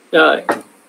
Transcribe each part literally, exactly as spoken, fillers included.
Rồi.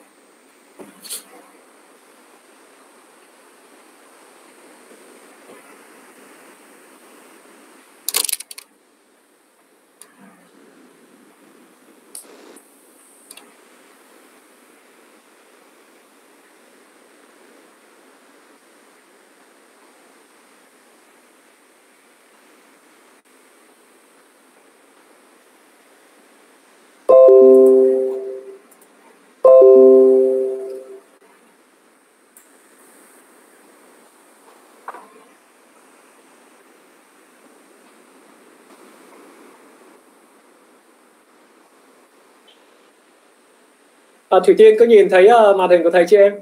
À, Thủy Tiên có nhìn thấy uh, màn hình của thầy chưa em?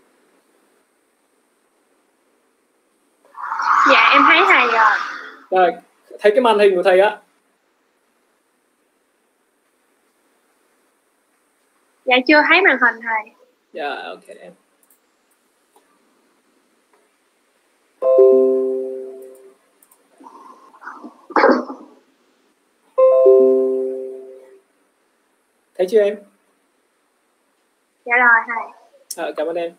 Dạ em thấy thầy rồi. Rồi, thấy cái màn hình của thầy á? Dạ chưa thấy màn hình thầy. Dạ, ok em. Thấy chưa em? Dạ rồi thầy. À, cảm ơn em.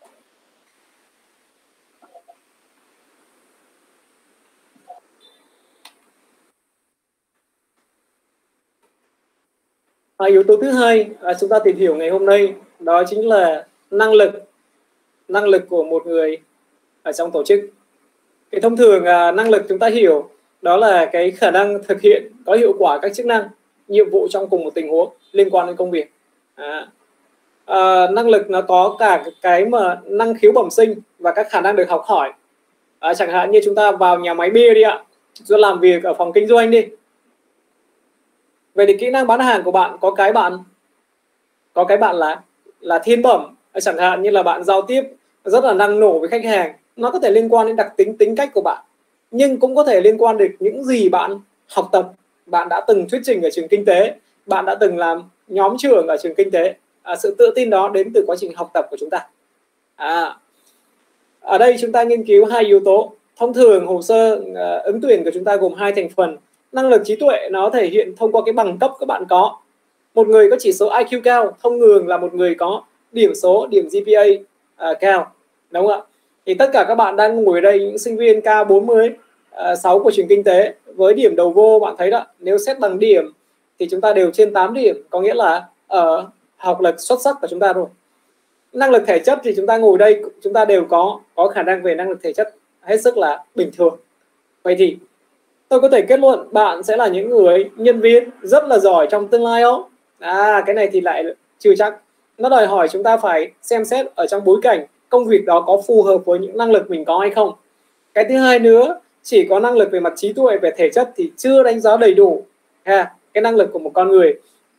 À, yếu tố thứ hai à, chúng ta tìm hiểu ngày hôm nay đó chính là năng lực năng lực của một người ở trong tổ chức. Thì thông thường à, năng lực chúng ta hiểu đó là cái khả năng thực hiện có hiệu quả các chức năng, nhiệm vụ trong cùng một tình huống liên quan đến công việc. À, à, năng lực nó có cả cái mà năng khiếu bẩm sinh và các khả năng được học hỏi. À, chẳng hạn như chúng ta vào nhà máy bia đi ạ, chúng ta làm việc ở phòng kinh doanh đi. Vậy thì kỹ năng bán hàng của bạn có cái bạn có cái bạn là là thiên bẩm, chẳng hạn như là bạn giao tiếp rất là năng nổ với khách hàng, nó có thể liên quan đến đặc tính tính cách của bạn, nhưng cũng có thể liên quan đến những gì bạn học tập. Bạn đã từng thuyết trình ở trường kinh tế, bạn đã từng làm nhóm trưởng ở trường kinh tế. À, sự tự tin đó đến từ quá trình học tập của chúng ta. À, ở đây chúng ta nghiên cứu hai yếu tố. Thông thường hồ sơ uh, ứng tuyển của chúng ta gồm hai thành phần. Năng lực trí tuệ nó thể hiện thông qua cái bằng cấp các bạn có. Một người có chỉ số I Q cao thông thường là một người có điểm số, điểm G P A uh, cao, đúng không ạ? Thì tất cả các bạn đang ngồi ở đây, những sinh viên K bốn mươi sáu của trường kinh tế với điểm đầu vô, bạn thấy đó, nếu xét bằng điểm thì chúng ta đều trên tám điểm, có nghĩa là ở học lực xuất sắc của chúng ta rồi. Năng lực thể chất thì chúng ta ngồi đây chúng ta đều có có khả năng về năng lực thể chất hết sức là bình thường. Vậy thì tôi có thể kết luận bạn sẽ là những người nhân viên rất là giỏi trong tương lai không? À, cái này thì lại chưa chắc. Nó đòi hỏi chúng ta phải xem xét ở trong bối cảnh công việc đó có phù hợp với những năng lực mình có hay không. Cái thứ hai nữa, chỉ có năng lực về mặt trí tuệ, về thể chất thì chưa đánh giá đầy đủ ha, cái năng lực của một con người.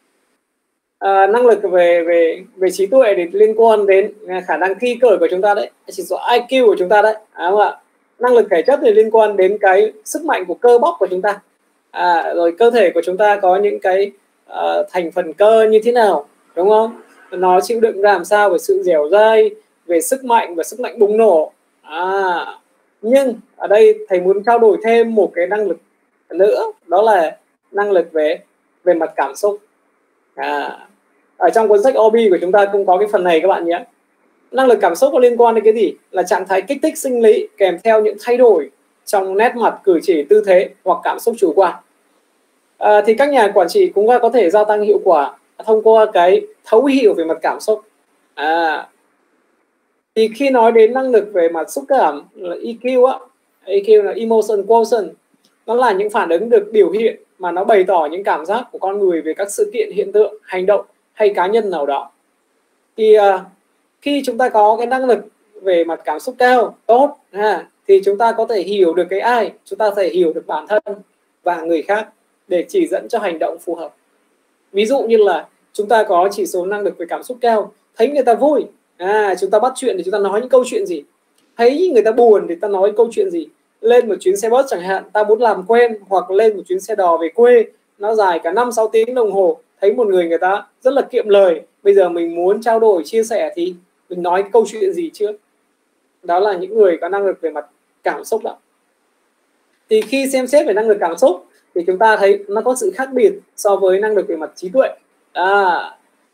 À, năng lực về về về trí tuệ thì liên quan đến khả năng thi cử của chúng ta đấy, chỉ số I Q của chúng ta đấy, à, không ạ? Năng lực thể chất thì liên quan đến cái sức mạnh của cơ bắp của chúng ta, à, rồi cơ thể của chúng ta có những cái uh, thành phần cơ như thế nào, đúng không? Nó chịu đựng làm sao về sự dẻo dai, về sức mạnh và sức mạnh bùng nổ. À, nhưng ở đây thầy muốn trao đổi thêm một cái năng lực nữa, đó là năng lực về về mặt cảm xúc. À, ở trong cuốn sách O B của chúng ta cũng có cái phần này các bạn nhé. Năng lực cảm xúc có liên quan đến cái gì? Là trạng thái kích thích sinh lý kèm theo những thay đổi trong nét mặt, cử chỉ, tư thế hoặc cảm xúc chủ quan. À, thì các nhà quản trị cũng có thể gia tăng hiệu quả thông qua cái thấu hiểu về mặt cảm xúc. À, thì khi nói đến năng lực về mặt xúc cảm là E Q á, E Q là emotion quotient, nó là những phản ứng được biểu hiện mà nó bày tỏ những cảm giác của con người về các sự kiện, hiện tượng, hành động hay cá nhân nào đó. Thì uh, khi chúng ta có cái năng lực về mặt cảm xúc cao, tốt ha, thì chúng ta có thể hiểu được cái ai, chúng ta có thể hiểu được bản thân và người khác để chỉ dẫn cho hành động phù hợp. Ví dụ như là chúng ta có chỉ số năng lực về cảm xúc cao, thấy người ta vui, à, chúng ta bắt chuyện thì chúng ta nói những câu chuyện gì, thấy người ta buồn thì ta nói câu chuyện gì. Lên một chuyến xe bus chẳng hạn, ta muốn làm quen, hoặc lên một chuyến xe đò về quê nó dài cả năm sáu tiếng đồng hồ, thấy một người người ta rất là kiệm lời, bây giờ mình muốn trao đổi chia sẻ thì mình nói câu chuyện gì trước. Đó là những người có năng lực về mặt cảm xúc đó. Thì khi xem xét về năng lực cảm xúc thì chúng ta thấy nó có sự khác biệt so với năng lực về mặt trí tuệ. À,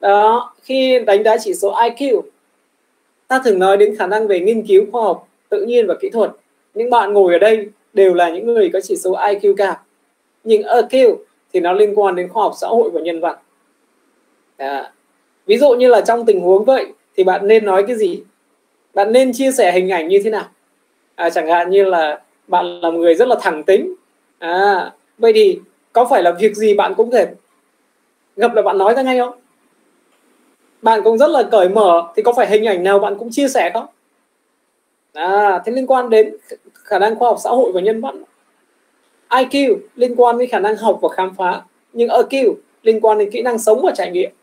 Đó, khi đánh giá chỉ số I Q, ta thường nói đến khả năng về nghiên cứu khoa học, tự nhiên và kỹ thuật. Những bạn ngồi ở đây đều là những người có chỉ số I Q cao. Nhưng E Q thì nó liên quan đến khoa học xã hội và nhân văn. Đó. Ví dụ như là trong tình huống vậy thì bạn nên nói cái gì? Bạn nên chia sẻ hình ảnh như thế nào? À, chẳng hạn như là bạn là một người rất là thẳng tính. À, vậy thì có phải là việc gì bạn cũng thể gặp là bạn nói ra ngay không? Bạn cũng rất là cởi mở thì có phải hình ảnh nào bạn cũng chia sẻ không? À, thế liên quan đến khả năng khoa học xã hội và nhân văn. I Q liên quan đến khả năng học và khám phá, nhưng E Q liên quan đến kỹ năng sống và trải nghiệm.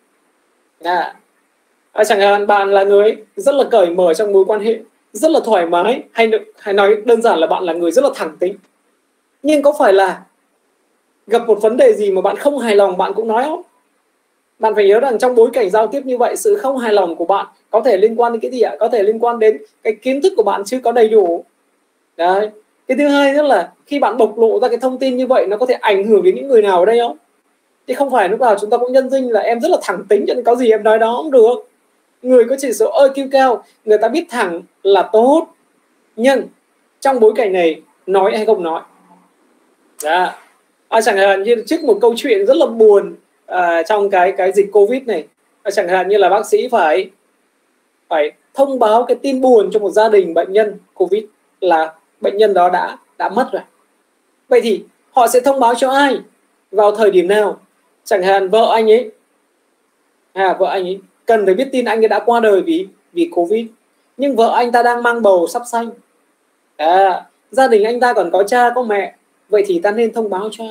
À, à, chẳng hạn bạn là người rất là cởi mở trong mối quan hệ, rất là thoải mái, hay hay nói đơn giản là bạn là người rất là thẳng tính. Nhưng có phải là gặp một vấn đề gì mà bạn không hài lòng bạn cũng nói không? Bạn phải nhớ rằng trong bối cảnh giao tiếp như vậy, sự không hài lòng của bạn có thể liên quan đến cái gì ạ? Có thể liên quan đến cái kiến thức của bạn chưa có đầy đủ. Đấy. Cái thứ hai nữa là khi bạn bộc lộ ra cái thông tin như vậy, nó có thể ảnh hưởng đến những người nào ở đây không? Chứ không phải lúc nào chúng ta cũng nhân danh là em rất là thẳng tính cho nên có gì em nói đó không được. Người có chỉ số E Q cao, người ta biết thẳng là tốt, nhưng trong bối cảnh này nói hay không nói. Đó. À, chẳng hạn như trước một câu chuyện rất là buồn à, trong cái cái dịch Covid này, à, chẳng hạn như là bác sĩ phải phải thông báo cái tin buồn cho một gia đình bệnh nhân Covid là bệnh nhân đó đã đã mất rồi. Vậy thì họ sẽ thông báo cho ai, vào thời điểm nào? Chẳng hạn vợ anh ấy, à, vợ anh ấy cần phải biết tin anh ấy đã qua đời vì vì Covid, nhưng vợ anh ta đang mang bầu sắp sanh. À, gia đình anh ta còn có cha có mẹ, vậy thì ta nên thông báo cho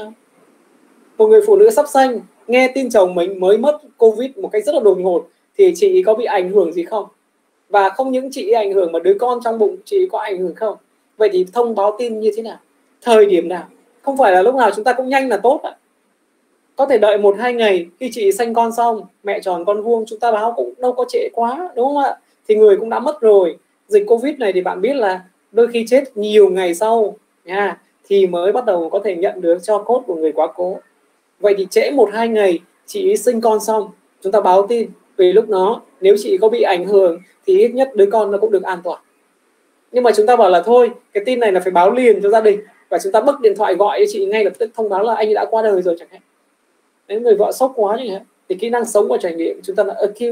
một người phụ nữ sắp sanh nghe tin chồng mình mới mất Covid một cách rất là đột ngột thì chị có bị ảnh hưởng gì không? Và không những chị ảnh hưởng mà đứa con trong bụng chị có ảnh hưởng không? Vậy thì thông báo tin như thế nào? Thời điểm nào? Không phải là lúc nào chúng ta cũng nhanh là tốt ạ. Có thể đợi một hai ngày khi chị sanh con xong, mẹ tròn con vuông, chúng ta báo cũng đâu có trễ quá, đúng không ạ? Thì người cũng đã mất rồi. Dịch Covid này thì bạn biết là đôi khi chết nhiều ngày sau nha, thì mới bắt đầu có thể nhận được cho cốt của người quá cố. Vậy thì trễ một hai ngày chị sinh con xong, chúng ta báo tin. Vì lúc đó nếu chị có bị ảnh hưởng thì ít nhất đứa con nó cũng được an toàn. Nhưng mà chúng ta bảo là thôi, cái tin này là phải báo liền cho gia đình, và chúng ta bấm điện thoại gọi cho chị ngay lập tức thông báo là anh ấy đã qua đời rồi chẳng hạn. Nếu người vợ sốc quá chẳng hạn, thì kỹ năng sống và trải nghiệm chúng ta là E Q.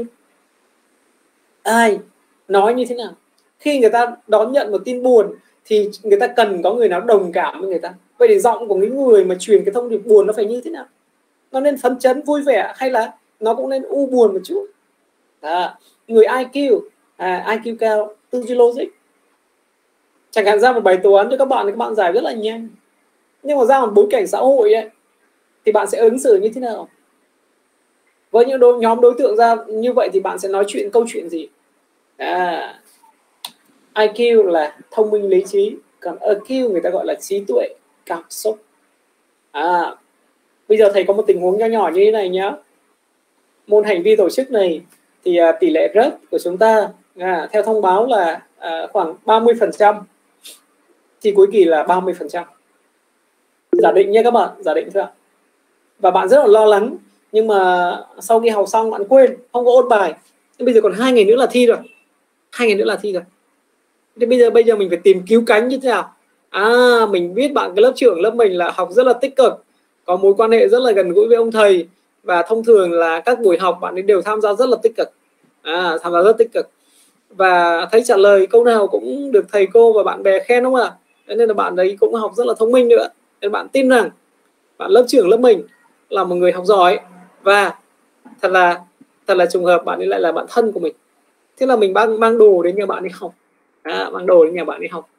Ai nói như thế nào? Khi người ta đón nhận một tin buồn thì người ta cần có người nào đồng cảm với người ta. Vậy thì giọng của những người mà truyền cái thông điệp buồn nó phải như thế nào? Nó nên phấn chấn vui vẻ hay là nó cũng nên u buồn một chút? Đó. Người I Q à, I Q cao, tư duy logic. Chẳng hạn ra một bài toán cho các bạn thì các bạn giải rất là nhanh, nhưng mà ra một bối cảnh xã hội ấy, thì bạn sẽ ứng xử như thế nào? Với những đối, nhóm đối tượng ra như vậy thì bạn sẽ nói chuyện câu chuyện gì? À, I Q là thông minh lý trí, còn E Q người ta gọi là trí tuệ cảm xúc. À, bây giờ thầy có một tình huống nho nhỏ như thế này nhé. Môn hành vi tổ chức này thì à, tỷ lệ rớt của chúng ta à, theo thông báo là à, khoảng ba mươi phần trăm, thì cuối kỳ là ba mươi phần trăm. Giả định nhé các bạn, giả định thôi ạ. Và bạn rất là lo lắng, nhưng mà sau khi học xong bạn quên, không có ôn bài. Nhưng bây giờ còn hai ngày nữa là thi rồi, hai ngày nữa là thi rồi. Thì bây giờ bây giờ mình phải tìm cứu cánh như thế nào? À, mình biết bạn cái lớp trưởng lớp mình là học rất là tích cực, có mối quan hệ rất là gần gũi với ông thầy, và thông thường là các buổi học bạn ấy đều tham gia rất là tích cực, à, tham gia rất tích cực, và thấy trả lời câu nào cũng được thầy cô và bạn bè khen, đúng không ạ? Nên là bạn đấy cũng học rất là thông minh nữa. Nên bạn tin rằng bạn lớp trưởng lớp mình là một người học giỏi, và thật là thật là trùng hợp bạn ấy lại là bạn thân của mình. Thế là mình mang mang đồ đến nhà bạn ấy học, à, mang đồ đến nhà bạn ấy học.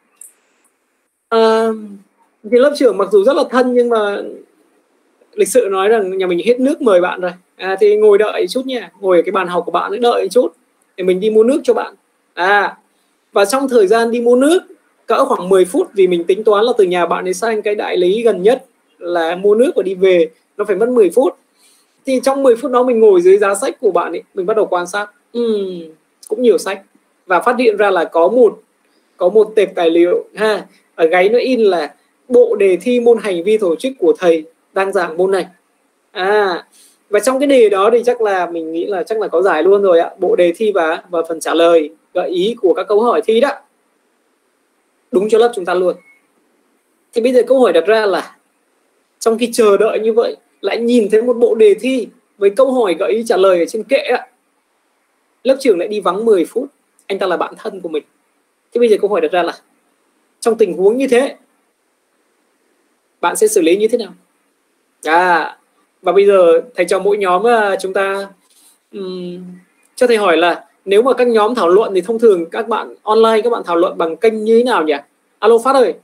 À, thì lớp trưởng mặc dù rất là thân nhưng mà lịch sự nói rằng nhà mình hết nước mời bạn rồi, à, thì ngồi đợi chút nha, ngồi ở cái bàn học của bạn ấy đợi chút để mình đi mua nước cho bạn. À, và trong thời gian đi mua nước cỡ khoảng mười phút, vì mình tính toán là từ nhà bạn ấy sang cái đại lý gần nhất là mua nước và đi về nó phải mất mười phút. Thì trong mười phút đó mình ngồi dưới giá sách của bạn ấy, mình bắt đầu quan sát, uhm, cũng nhiều sách, và phát hiện ra là có một có một tệp tài liệu ha, ở gáy nó in là bộ đề thi môn hành vi tổ chức của thầy đang giảng môn này. À, Và trong cái đề đó thì chắc là mình nghĩ là chắc là có giải luôn rồi ạ. Bộ đề thi và và phần trả lời gợi ý của các câu hỏi thi đó đúng cho lớp chúng ta luôn. Thì bây giờ câu hỏi đặt ra là trong khi chờ đợi như vậy lại nhìn thấy một bộ đề thi với câu hỏi gợi ý trả lời ở trên kệ ạ, lớp trưởng lại đi vắng mười phút, anh ta là bạn thân của mình. Thế bây giờ câu hỏi đặt ra là trong tình huống như thế bạn sẽ xử lý như thế nào? À, và bây giờ thầy cho mỗi nhóm chúng ta um, cho thầy hỏi là nếu mà các nhóm thảo luận thì thông thường các bạn online các bạn thảo luận bằng kênh như thế nào nhỉ? Alo Phát ơi.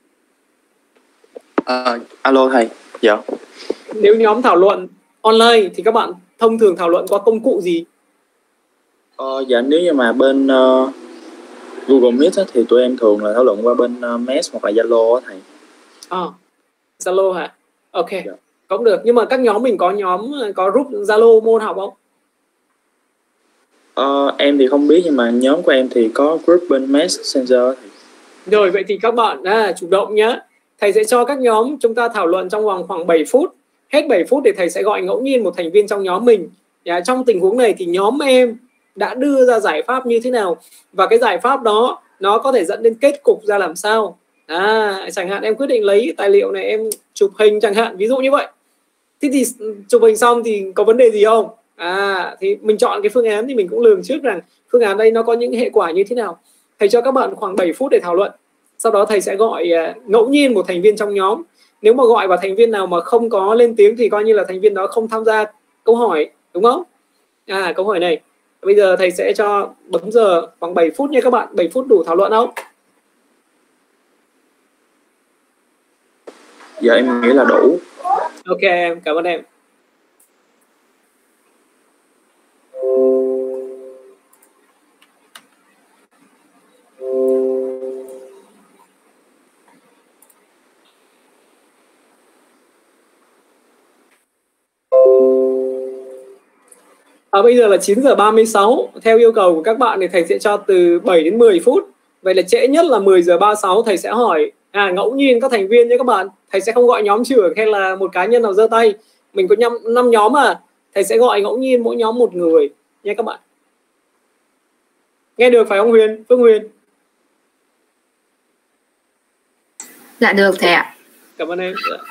À, alo thầy. Dạ. Nếu nhóm thảo luận online thì các bạn thông thường thảo luận qua công cụ gì? Ờ, dạ nếu như mà bên uh, Google Meet á, thì tụi em thường là thảo luận qua bên uh, Meet hoặc là Zalo á thầy. À, Zalo hả? Ok, Dạ. cũng được. Nhưng mà các nhóm mình có nhóm có group Zalo môn học không? Ờ, em thì không biết nhưng mà nhóm của em thì có group bên Messenger thầy. Rồi vậy thì các bạn à, chủ động nhé. Thầy sẽ cho các nhóm chúng ta thảo luận trong vòng khoảng bảy phút. Hết bảy phút thì thầy sẽ gọi ngẫu nhiên một thành viên trong nhóm mình. À, trong tình huống này thì nhóm em đã đưa ra giải pháp như thế nào và cái giải pháp đó nó có thể dẫn đến kết cục ra làm sao. À, chẳng hạn em quyết định lấy tài liệu này em chụp hình chẳng hạn, ví dụ như vậy. Thế thì chụp hình xong thì có vấn đề gì không? À, thì mình chọn cái phương án thì mình cũng lường trước rằng phương án đây nó có những hệ quả như thế nào. Thầy cho các bạn khoảng bảy phút để thảo luận. Sau đó thầy sẽ gọi uh, ngẫu nhiên một thành viên trong nhóm. Nếu mà gọi vào thành viên nào mà không có lên tiếng thì coi như là thành viên đó không tham gia câu hỏi, đúng không? À, câu hỏi này bây giờ thầy sẽ cho bấm giờ khoảng bảy phút nha các bạn. Bảy phút đủ thảo luận không? Dạ em nghĩ là đủ. Ok em, cảm ơn em. À, bây giờ là chín giờ ba mươi sáu. Theo yêu cầu của các bạn thì thầy sẽ cho từ bảy đến mười phút. Vậy là trễ nhất là mười giờ ba mươi sáu thầy sẽ hỏi à, ngẫu nhiên các thành viên nhé các bạn. Thầy sẽ không gọi nhóm trưởng hay là một cá nhân nào giơ tay. Mình có năm nhóm mà. Thầy sẽ gọi ngẫu nhiên mỗi nhóm một người nha các bạn. Nghe được phải không Huyền? Phương Huyền? Dạ được thầy ạ. Cảm ơn em. Dạ.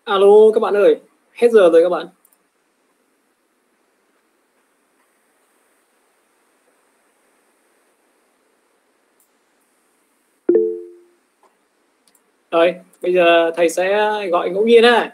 Alo các bạn ơi, hết giờ rồi các bạn. Rồi, bây giờ thầy sẽ gọi ngẫu nhiên ha.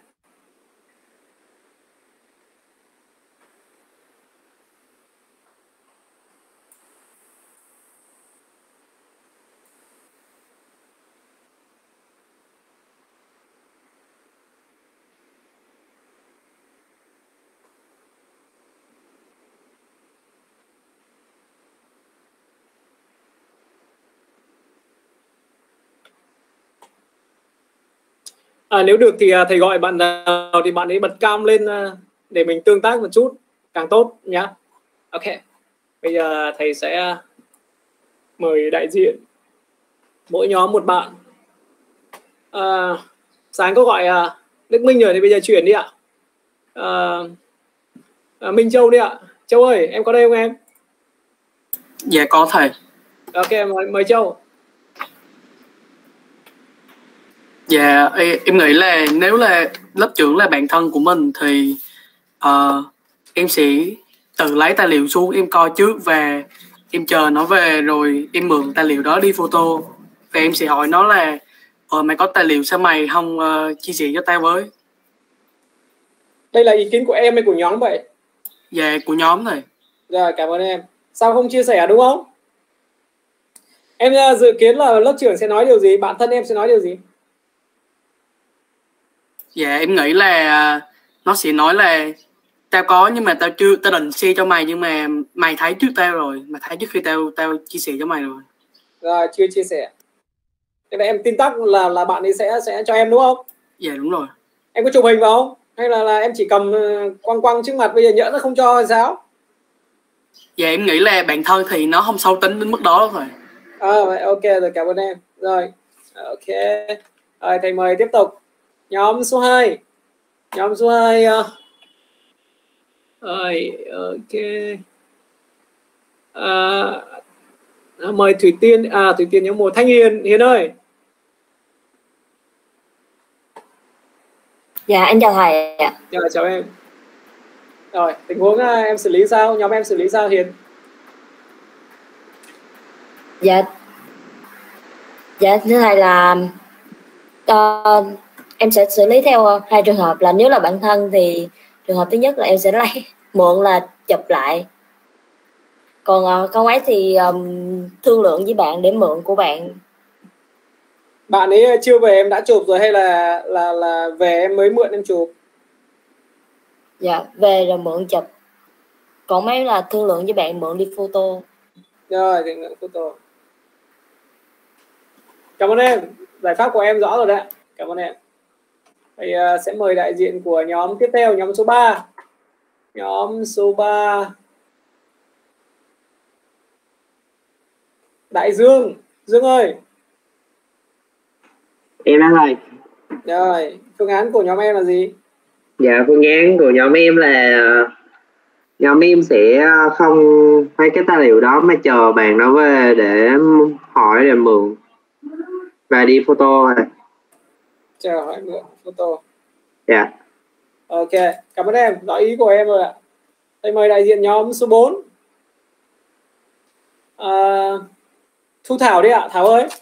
À, nếu được thì thầy gọi bạn nào thì bạn ấy bật cam lên để mình tương tác một chút càng tốt nhá. Ok, bây giờ thầy sẽ mời đại diện mỗi nhóm một bạn. À, sáng có gọi à, Đức Minh rồi thì bây giờ chuyển đi ạ. À, à, Minh Châu đi ạ. Châu ơi, em có đây không em? Dạ có thầy. Ok, mời, mời Châu. Dạ em nghĩ là nếu là lớp trưởng là bạn thân của mình thì uh, em sẽ tự lấy tài liệu xuống em coi trước và em chờ nó về rồi em mượn tài liệu đó đi photo và em sẽ hỏi nó là ờ mày có tài liệu sao mày không uh, chia sẻ cho tao với. Đây là ý kiến của em hay của nhóm vậy? Dạ của nhóm này. Rồi, cảm ơn em. Sao không chia sẻ đúng không? Em uh, dự kiến là lớp trưởng sẽ nói điều gì? Bạn thân em sẽ nói điều gì? Dạ em nghĩ là nó sẽ nói là tao có nhưng mà tao chưa, tao định share cho mày nhưng mà mày thấy trước tao rồi, mày thấy trước khi tao tao chia sẻ cho mày rồi. Rồi, chưa chia sẻ. Thế là em tin tắc là là bạn ấy sẽ sẽ cho em đúng không? Dạ đúng rồi. Em có chụp hình vào không? Hay là là em chỉ cầm quăng quăng trước mặt bây giờ nhỡ nó không cho hay sao? Dạ em nghĩ là bạn thân thì nó không sâu tính đến mức đó thôi. À, vậy ok rồi, cảm ơn em. Rồi, ok. Rồi, thầy mời tiếp tục. Nhóm số hai. Nhóm số hai. Uh... Rồi, ok. À, mời Thủy Tiên. À, Thủy Tiên nhóm một. Thanh Hiền. Hiền ơi. Dạ em chào thầy ạ. Dạ, chào em. Rồi, tình huống em xử lý sao? Nhóm em xử lý sao Hiền? Dạ Dạ thưa thầy là uh, em sẽ xử lý theo hai trường hợp, là nếu là bạn thân thì trường hợp thứ nhất là em sẽ lấy mượn là chụp lại, còn uh, con ấy thì um, thương lượng với bạn để mượn của bạn. Bạn ấy chưa về em đã chụp rồi hay là là là về em mới mượn em chụp? Dạ về rồi mượn chụp, còn mấy là thương lượng với bạn mượn đi photo. Rồi thì mượn photo. Cảm ơn em, giải pháp của em rõ rồi đấy. Cảm ơn em. Thì uh, sẽ mời đại diện của nhóm tiếp theo, nhóm số ba. Nhóm số ba. Đại Dương. Dương ơi. Em đang rồi. Rồi, phương án của nhóm em là gì? Dạ, phương án của nhóm em là nhóm em sẽ không phải cái tài liệu đó mà chờ bạn đó về để hỏi để mượn và đi photo rồi. Chờ hỏi mượn photo. Dạ. Ok, cảm ơn em, rõ ý của em rồi ạ. Thầy mời đại diện nhóm số bốn. À, Thu Thảo đi ạ, Thảo ơi.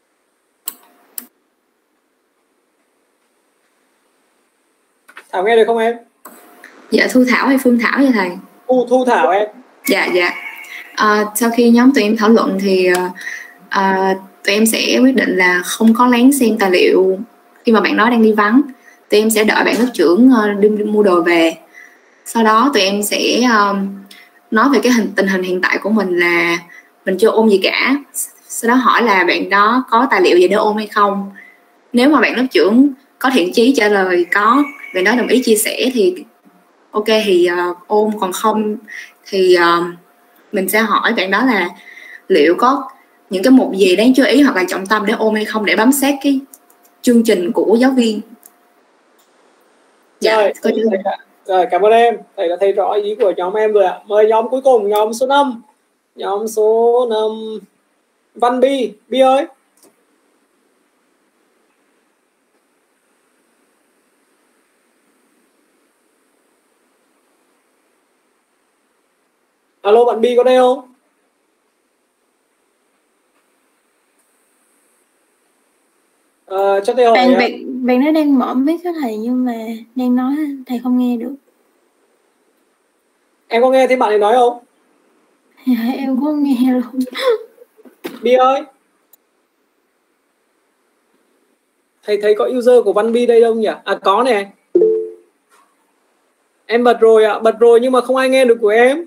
Thảo nghe được không em? Dạ Thu Thảo hay Phương Thảo vậy thầy? Thu, Thu Thảo em. Dạ dạ. À, sau khi nhóm tụi em thảo luận thì à, tụi em sẽ quyết định là không có lén xem tài liệu khi mà bạn đó đang đi vắng. Tụi em sẽ đợi bạn lớp trưởng uh, đi, đi mua đồ về. Sau đó tụi em sẽ um, nói về cái hình tình hình hiện tại của mình là mình chưa ôn gì cả. Sau đó hỏi là bạn đó có tài liệu gì để ôn hay không. Nếu mà bạn lớp trưởng có thiện chí trả lời có, bạn đó đồng ý chia sẻ thì ok thì uh, ôn, còn không thì uh, mình sẽ hỏi bạn đó là liệu có những cái mục gì đáng chú ý hoặc là trọng tâm để ôn hay không, để bám sát cái chương trình của giáo viên. Dạ, rồi, thầy, thầy, rồi cảm ơn em, thầy đã thấy rõ ý của nhóm em rồi ạ. Mời nhóm cuối cùng, nhóm số năm. Nhóm số năm. Văn Bi. Bi ơi. Alo, bạn Bi có đây không? À, cho thầy hỏi. Bạn bạn bạn nó đang mở mic đó thầy, nhưng mà đang nói thầy không nghe được. Em có nghe thấy bạn ấy nói không? Dạ, em không nghe luôn. Bi ơi, thầy thấy có user của Văn Bi đây đâu nhỉ? À có nè. Em bật rồi ạ, à, bật rồi nhưng mà không ai nghe được của em.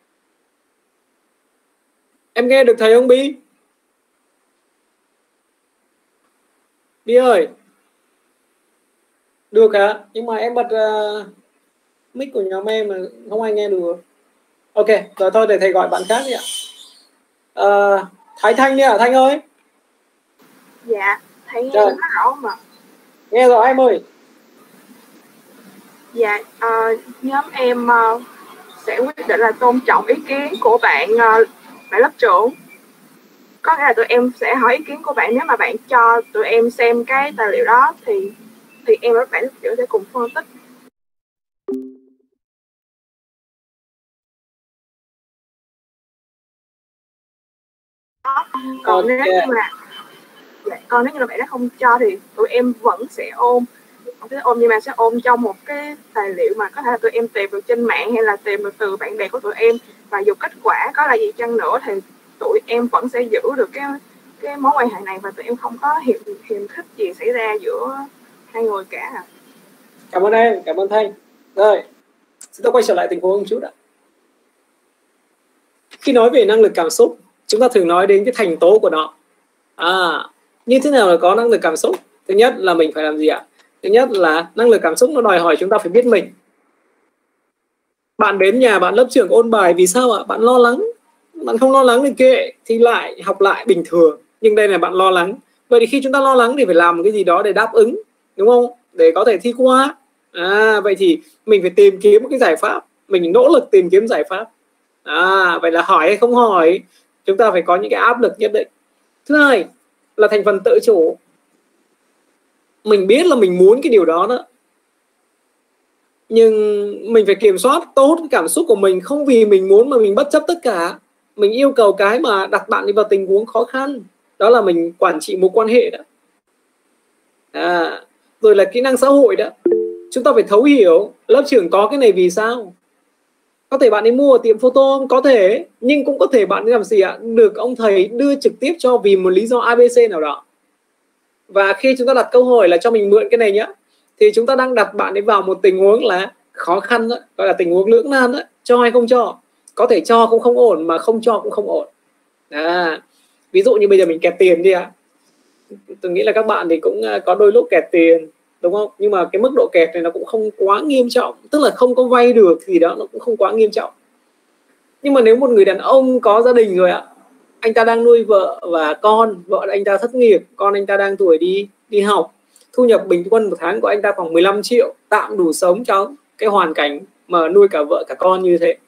Em nghe được thầy không Bi? Bi ơi. Được hả? À? Nhưng mà em bật uh, mic của nhóm em mà không ai nghe được. Ok, rồi thôi để thầy gọi bạn khác đi ạ. Uh, Thái Thanh đi ạ, Thanh ơi. Dạ, thầy nghe rất rõ mà. Nghe rõ em ơi. Dạ, uh, nhóm em uh, sẽ quyết định là tôn trọng ý kiến của bạn uh, bạn lớp trưởng. Có nghĩa là tụi em sẽ hỏi ý kiến của bạn, nếu mà bạn cho tụi em xem cái tài liệu đó thì thì em và bạn lớp trưởng sẽ cùng phân tích. Còn okay. nếu như mà dạ, còn nếu như là bạn đã không cho thì tụi em vẫn sẽ ôm sẽ ôm nhưng mà sẽ ôm trong một cái tài liệu mà có thể là tụi em tìm được trên mạng hay là tìm được từ bạn bè của tụi em, và dù kết quả có là gì chăng nữa thì tụi em vẫn sẽ giữ được cái cái mối quan hệ này và tụi em không có hiềm hiềm khích gì xảy ra giữa hai người cả. À. Cảm ơn em, cảm ơn Thanh. Rồi, chúng ta quay trở lại tình huống một chút ạ. Khi nói về năng lực cảm xúc, chúng ta thường nói đến cái thành tố của nó. À, như thế nào là có năng lực cảm xúc? Thứ nhất là mình phải làm gì ạ? Thứ nhất là năng lực cảm xúc nó đòi hỏi chúng ta phải biết mình. Bạn đến nhà bạn lớp trưởng ôn bài vì sao ạ? Bạn lo lắng. Bạn không lo lắng thì kệ, thì lại học lại bình thường. Nhưng đây là bạn lo lắng. Vậy thì khi chúng ta lo lắng thì phải làm một cái gì đó để đáp ứng, đúng không? Để có thể thi qua. À, vậy thì mình phải tìm kiếm một cái giải pháp. Mình nỗ lực tìm kiếm giải pháp. À, vậy là hỏi hay không hỏi, chúng ta phải có những cái áp lực nhất định. Thứ hai là thành phần tự chủ. Mình biết là mình muốn cái điều đó đó, nhưng mình phải kiểm soát tốt cái cảm xúc của mình. Không vì mình muốn mà mình bất chấp tất cả. Mình yêu cầu cái mà đặt bạn đi vào tình huống khó khăn. Đó là mình quản trị mối quan hệ đó. À, rồi là kỹ năng xã hội đó. Chúng ta phải thấu hiểu lớp trưởng có cái này vì sao. Có thể bạn ấy mua ở tiệm photo, có thể. Nhưng cũng có thể bạn ấy làm gì ạ? Được ông thầy đưa trực tiếp cho vì một lý do a bê xê nào đó. Và khi chúng ta đặt câu hỏi là cho mình mượn cái này nhá, thì chúng ta đang đặt bạn ấy vào một tình huống là khó khăn đó, gọi là tình huống lưỡng nan đó. Cho hay không cho. Có thể cho cũng không ổn, mà không cho cũng không ổn. À, ví dụ như bây giờ mình kẹt tiền đi ạ. Tôi nghĩ là các bạn thì cũng có đôi lúc kẹt tiền, đúng không? Nhưng mà cái mức độ kẹt này nó cũng không quá nghiêm trọng. Tức là không có vay được thì đó, nó cũng không quá nghiêm trọng. Nhưng mà nếu một người đàn ông có gia đình rồi ạ, anh ta đang nuôi vợ và con, vợ anh ta thất nghiệp, con anh ta đang tuổi đi đi học, thu nhập bình quân một tháng của anh ta khoảng mười lăm triệu, tạm đủ sống cho cái hoàn cảnh mà nuôi cả vợ cả con như thế.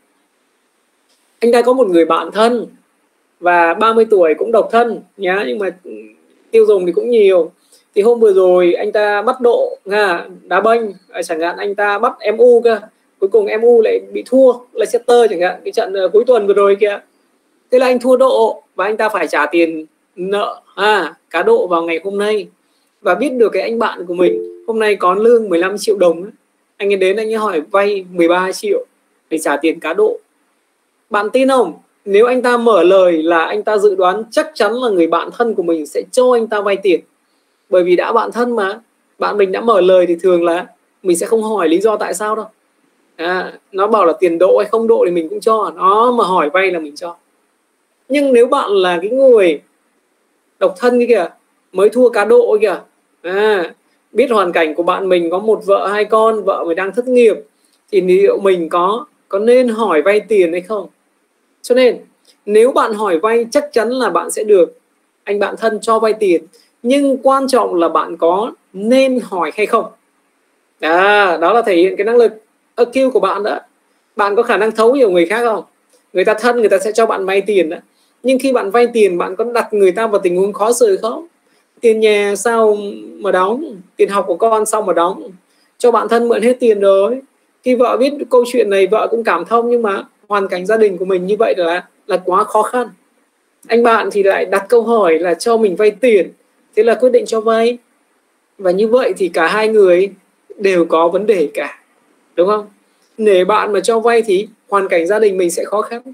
Anh ta có một người bạn thân và ba mươi tuổi cũng độc thân nhá, nhưng mà tiêu dùng thì cũng nhiều. Thì hôm vừa rồi anh ta bắt độ ha, đá banh, chẳng hạn anh ta bắt em u cơ, cuối cùng em u lại bị thua Leicester chẳng hạn, cái trận cuối tuần vừa rồi kia. Thế là anh thua độ và anh ta phải trả tiền nợ à, cá độ vào ngày hôm nay. Và biết được cái anh bạn của mình hôm nay có lương mười lăm triệu đồng, anh ấy đến anh ấy hỏi vay mười ba triệu để trả tiền cá độ. Bạn tin không? Nếu anh ta mở lời là anh ta dự đoán chắc chắn là người bạn thân của mình sẽ cho anh ta vay tiền. Bởi vì đã bạn thân mà, bạn mình đã mở lời thì thường là mình sẽ không hỏi lý do tại sao đâu. À, nó bảo là tiền độ hay không độ thì mình cũng cho, nó mà hỏi vay là mình cho. Nhưng nếu bạn là cái người độc thân kìa, mới thua cá độ kìa, à, biết hoàn cảnh của bạn mình có một vợ hai con, vợ mình đang thất nghiệp, thì liệu mình có có nên hỏi vay tiền hay không? Cho nên nếu bạn hỏi vay chắc chắn là bạn sẽ được anh bạn thân cho vay tiền, nhưng quan trọng là bạn có nên hỏi hay không. À, đó là thể hiện cái năng lực i kiu của bạn đó. Bạn có khả năng thấu hiểu người khác không? Người ta thân người ta sẽ cho bạn vay tiền đó. Nhưng khi bạn vay tiền, bạn có đặt người ta vào tình huống khó xử không? Tiền nhà sao mà đóng, tiền học của con sao mà đóng, cho bạn thân mượn hết tiền rồi. Khi vợ biết câu chuyện này vợ cũng cảm thông, nhưng mà hoàn cảnh gia đình của mình như vậy là là quá khó khăn. Anh bạn thì lại đặt câu hỏi là cho mình vay tiền, thế là quyết định cho vay. Và như vậy thì cả hai người đều có vấn đề cả, đúng không? Để bạn mà cho vay thì hoàn cảnh gia đình mình sẽ khó khăn.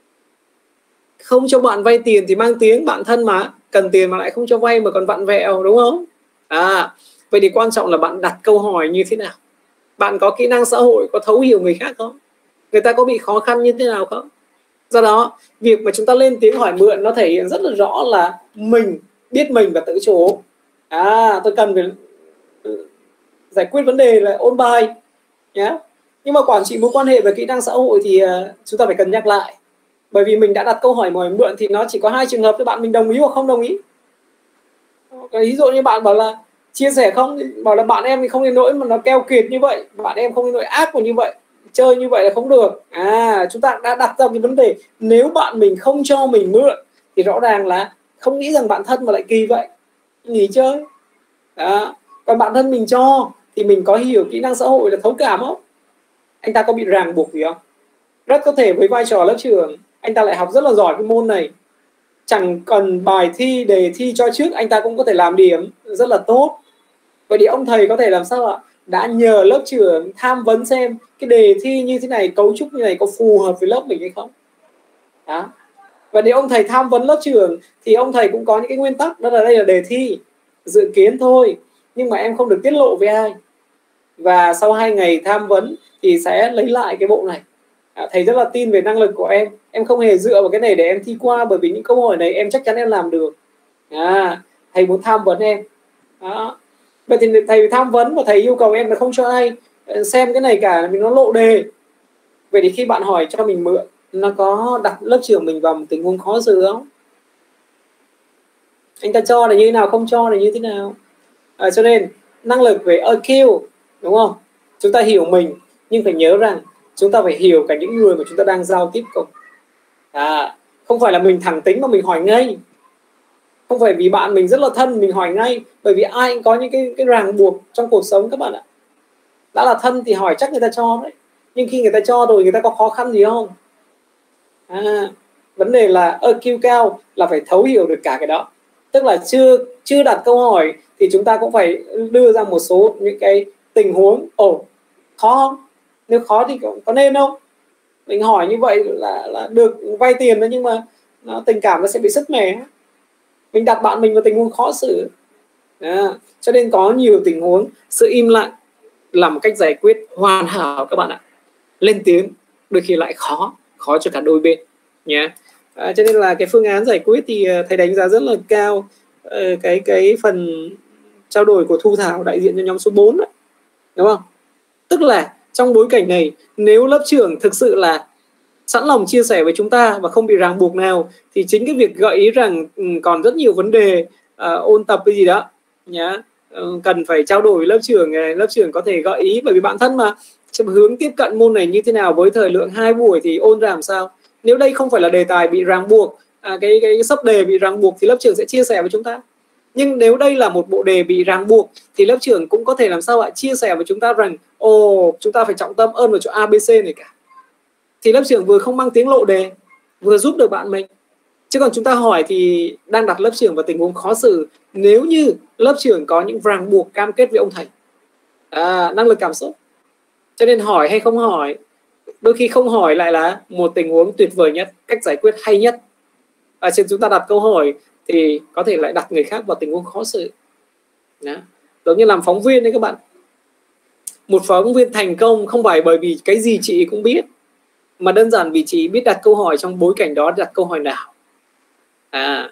Không cho bạn vay tiền thì mang tiếng bạn thân mà, cần tiền mà lại không cho vay mà còn vặn vẹo, đúng không? À, vậy thì quan trọng là bạn đặt câu hỏi như thế nào. Bạn có kỹ năng xã hội, có thấu hiểu người khác không? Người ta có bị khó khăn như thế nào không? Do đó, việc mà chúng ta lên tiếng hỏi mượn nó thể hiện rất là rõ là mình biết mình và tự chủ. À, tôi cần phải giải quyết vấn đề là ôn bài nhé. Nhưng mà quản trị mối quan hệ và kỹ năng xã hội thì uh, chúng ta phải cân nhắc lại. Bởi vì mình đã đặt câu hỏi mời mượn thì nó chỉ có hai trường hợp với bạn, mình đồng ý hoặc không đồng ý. Cái ví dụ như bạn bảo là chia sẻ không, bảo là bạn em thì không đến nỗi mà nó keo kiệt như vậy, bạn em không đến nỗi ác như vậy, chơi như vậy là không được. À, chúng ta đã đặt ra cái vấn đề nếu bạn mình không cho mình mượn thì rõ ràng là không nghĩ rằng bạn thân mà lại kỳ vậy, nghỉ chơi. Đó. Còn bạn thân mình cho thì mình có hiểu kỹ năng xã hội là thấu cảm không? Anh ta có bị ràng buộc gì không? Rất có thể với vai trò lớp trưởng anh ta lại học rất là giỏi cái môn này, chẳng cần bài thi đề thi cho trước anh ta cũng có thể làm điểm rất là tốt. Vậy thì ông thầy có thể làm sao ạ? Đã nhờ lớp trưởng tham vấn xem cái đề thi như thế này, cấu trúc như này có phù hợp với lớp mình hay không. Đó. Và nếu ông thầy tham vấn lớp trưởng thì ông thầy cũng có những cái nguyên tắc, đó là đây là đề thi dự kiến thôi, nhưng mà em không được tiết lộ với ai. Và sau hai ngày tham vấn thì sẽ lấy lại cái bộ này. À, thầy rất là tin về năng lực của em, em không hề dựa vào cái này để em thi qua, bởi vì những câu hỏi này em chắc chắn em làm được. À, thầy muốn tham vấn em. Đó. Vậy thì thầy tham vấn và thầy yêu cầu em là không cho ai xem cái này cả vì nó lộ đề. Vậy thì khi bạn hỏi cho mình mượn, nó có đặt lớp trưởng mình vào một tình huống khó xử không? Anh ta cho là như thế nào, không cho là như thế nào? À, cho nên năng lực về e quy, đúng không? Chúng ta hiểu mình, nhưng phải nhớ rằng chúng ta phải hiểu cả những người mà chúng ta đang giao tiếp cùng. À, không phải là mình thẳng tính mà mình hỏi ngay. Không phải vì bạn mình rất là thân mình hỏi ngay, bởi vì ai cũng có những cái, cái ràng buộc trong cuộc sống các bạn ạ. Đã là thân thì hỏi chắc người ta cho đấy, nhưng khi người ta cho rồi người ta có khó khăn gì không? À, vấn đề là e quy cao là phải thấu hiểu được cả cái đó. Tức là chưa chưa đặt câu hỏi thì chúng ta cũng phải đưa ra một số những cái tình huống. Ồ, khó không? Nếu khó thì có, có nên không? Mình hỏi như vậy là, là được vay tiền đó, nhưng mà nó, tình cảm nó sẽ bị sứt mẻ. Mình đặt bạn mình vào tình huống khó xử. À, cho nên có nhiều tình huống sự im lặng là một cách giải quyết hoàn hảo các bạn ạ. Lên tiếng đôi khi lại khó, khó cho cả đôi bên nhé. À, cho nên là cái phương án giải quyết thì thầy đánh giá rất là cao uh, cái cái phần trao đổi của Thu Thảo đại diện cho nhóm số bốn đó, đúng không? Tức là trong bối cảnh này, nếu lớp trưởng thực sự là sẵn lòng chia sẻ với chúng ta và không bị ràng buộc nào, thì chính cái việc gợi ý rằng um, còn rất nhiều vấn đề uh, ôn tập cái gì đó nhá, uh, cần phải trao đổi với lớp trưởng, lớp trưởng có thể gợi ý, bởi vì bạn thân mà, hướng tiếp cận môn này như thế nào với thời lượng hai buổi thì ôn ra làm sao. Nếu đây không phải là đề tài bị ràng buộc, à, cái, cái cái sắp đề bị ràng buộc thì lớp trưởng sẽ chia sẻ với chúng ta. Nhưng nếu đây là một bộ đề bị ràng buộc thì lớp trưởng cũng có thể làm sao ạ, chia sẻ với chúng ta rằng ồ, chúng ta phải trọng tâm ơn vào chỗ a bê xê này cả. Thì lớp trưởng vừa không mang tiếng lộ đề, vừa giúp được bạn mình. Chứ còn chúng ta hỏi thì đang đặt lớp trưởng vào tình huống khó xử nếu như lớp trưởng có những ràng buộc cam kết với ông thầy. À, năng lực cảm xúc. Cho nên hỏi hay không hỏi, đôi khi không hỏi lại là một tình huống tuyệt vời nhất, cách giải quyết hay nhất. Ở trên chúng ta đặt câu hỏi thì có thể lại đặt người khác vào tình huống khó xử. Đó. Giống như làm phóng viên đấy các bạn. Một phóng viên thành công không phải bởi vì cái gì chị cũng biết, mà đơn giản vì chị biết đặt câu hỏi trong bối cảnh đó đặt câu hỏi nào. À,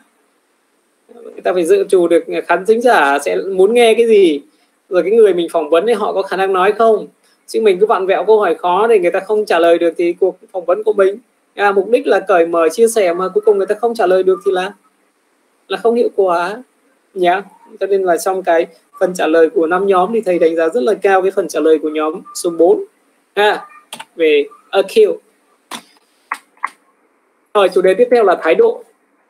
người ta phải dự trù được khán thính giả sẽ muốn nghe cái gì, rồi cái người mình phỏng vấn thì họ có khả năng nói không. Chứ mình cứ vặn vẹo câu hỏi khó để người ta không trả lời được thì cuộc phỏng vấn của mình à, mục đích là cởi mở chia sẻ mà cuối cùng người ta không trả lời được thì là là không hiệu quả nhá. Cho nên là trong cái phần trả lời của năm nhóm thì thầy đánh giá rất là cao cái phần trả lời của nhóm số bốn à, về e quy. Rồi chủ đề tiếp theo là thái độ.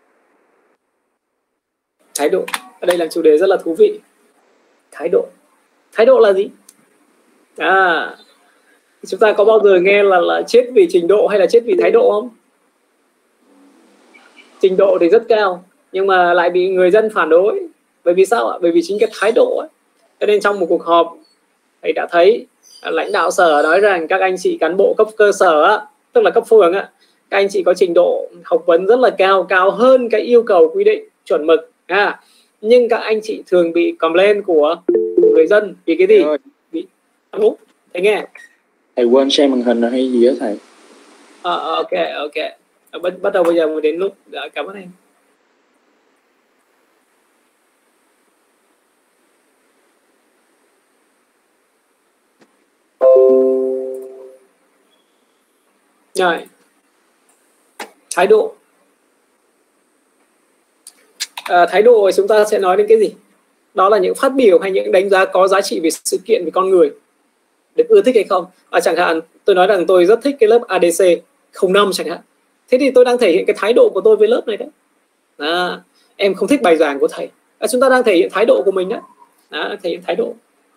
Thái độ ở đây là chủ đề rất là thú vị. Thái độ. Thái độ là gì? À, Chúng ta có bao giờ nghe là là chết vì trình độ hay là chết vì thái độ không? Trình độ thì rất cao nhưng mà lại bị người dân phản đối. Bởi vì sao ạ? Bởi vì chính cái thái độ ấy. Cho nên trong một cuộc họp thầy đã thấy lãnh đạo sở nói rằng các anh chị cán bộ cấp cơ sở á, tức là cấp phường á, các anh chị có trình độ học vấn rất là cao, cao hơn cái yêu cầu quy định chuẩn mực à. Nhưng các anh chị thường bị complain của người dân vì cái gì? Bị đúng, thầy nghe. Thầy quên share màn hình rồi hay gì đó thầy? À, ok ok. Bắt, bắt đầu bây giờ mới đến lúc. Đã, cảm ơn anh. Rồi. Thái độ. À, thái độ chúng ta sẽ nói đến cái gì? Đó là những phát biểu hay những đánh giá có giá trị về sự kiện, về con người, được ưa thích hay không. À, chẳng hạn tôi nói rằng tôi rất thích cái lớp a đê xê không năm chẳng hạn. Thế thì tôi đang thể hiện cái thái độ của tôi với lớp này đấy. À, em không thích bài giảng của thầy. À, chúng ta đang thể hiện thái độ của mình đấy. Đó, thể hiện thái độ.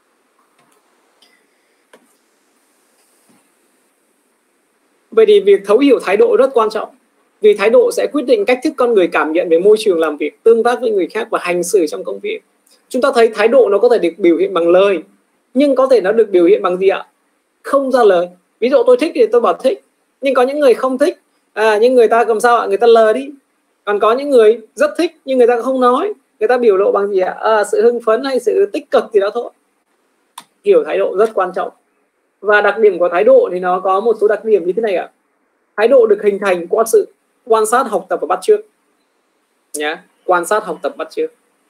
Vậy thì việc thấu hiểu thái độ rất quan trọng. Vì thái độ sẽ quyết định cách thức con người cảm nhận về môi trường làm việc, tương tác với người khác và hành xử trong công việc. Chúng ta thấy thái độ nó có thể được biểu hiện bằng lời, nhưng có thể nó được biểu hiện bằng gì ạ? Không ra lời. Ví dụ tôi thích thì tôi bảo thích, nhưng có những người không thích, à, nhưng người ta làm sao ạ? Người ta lờ đi. Còn có những người rất thích nhưng người ta không nói, người ta biểu lộ bằng gì ạ? À, sự hưng phấn hay sự tích cực gì đó thôi. Hiểu thái độ rất quan trọng. Và đặc điểm của thái độ thì nó có một số đặc điểm như thế này ạ. Thái độ được hình thành qua sự quan sát, học tập và bắt chước. Nhá, quan sát, học tập, bắt chước.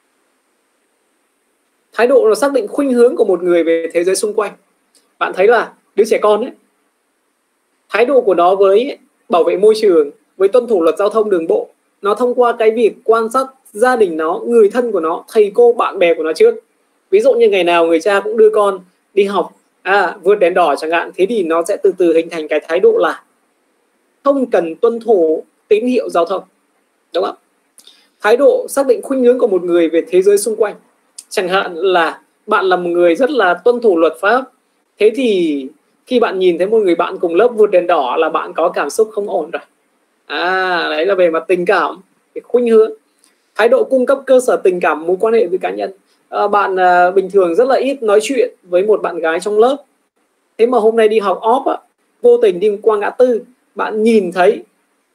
Thái độ nó xác định khuynh hướng của một người về thế giới xung quanh. Bạn thấy là đứa trẻ con ấy, thái độ của nó với bảo vệ môi trường, với tuân thủ luật giao thông đường bộ, nó thông qua cái việc quan sát gia đình nó, người thân của nó, thầy cô, bạn bè của nó trước. Ví dụ như ngày nào người cha cũng đưa con đi học, à, vượt đèn đỏ chẳng hạn, thế thì nó sẽ từ từ hình thành cái thái độ là không cần tuân thủ tín hiệu giao thông, đúng không? Thái độ xác định khuynh hướng của một người về thế giới xung quanh. Chẳng hạn là bạn là một người rất là tuân thủ luật pháp, thế thì khi bạn nhìn thấy một người bạn cùng lớp vượt đèn đỏ là bạn có cảm xúc không ổn rồi. À, đấy là về mặt tình cảm, cái khuynh hướng. Thái độ cung cấp cơ sở tình cảm, mối quan hệ với cá nhân. À, bạn à, bình thường rất là ít nói chuyện với một bạn gái trong lớp, thế mà hôm nay đi học off á, vô tình đi qua ngã tư, bạn nhìn thấy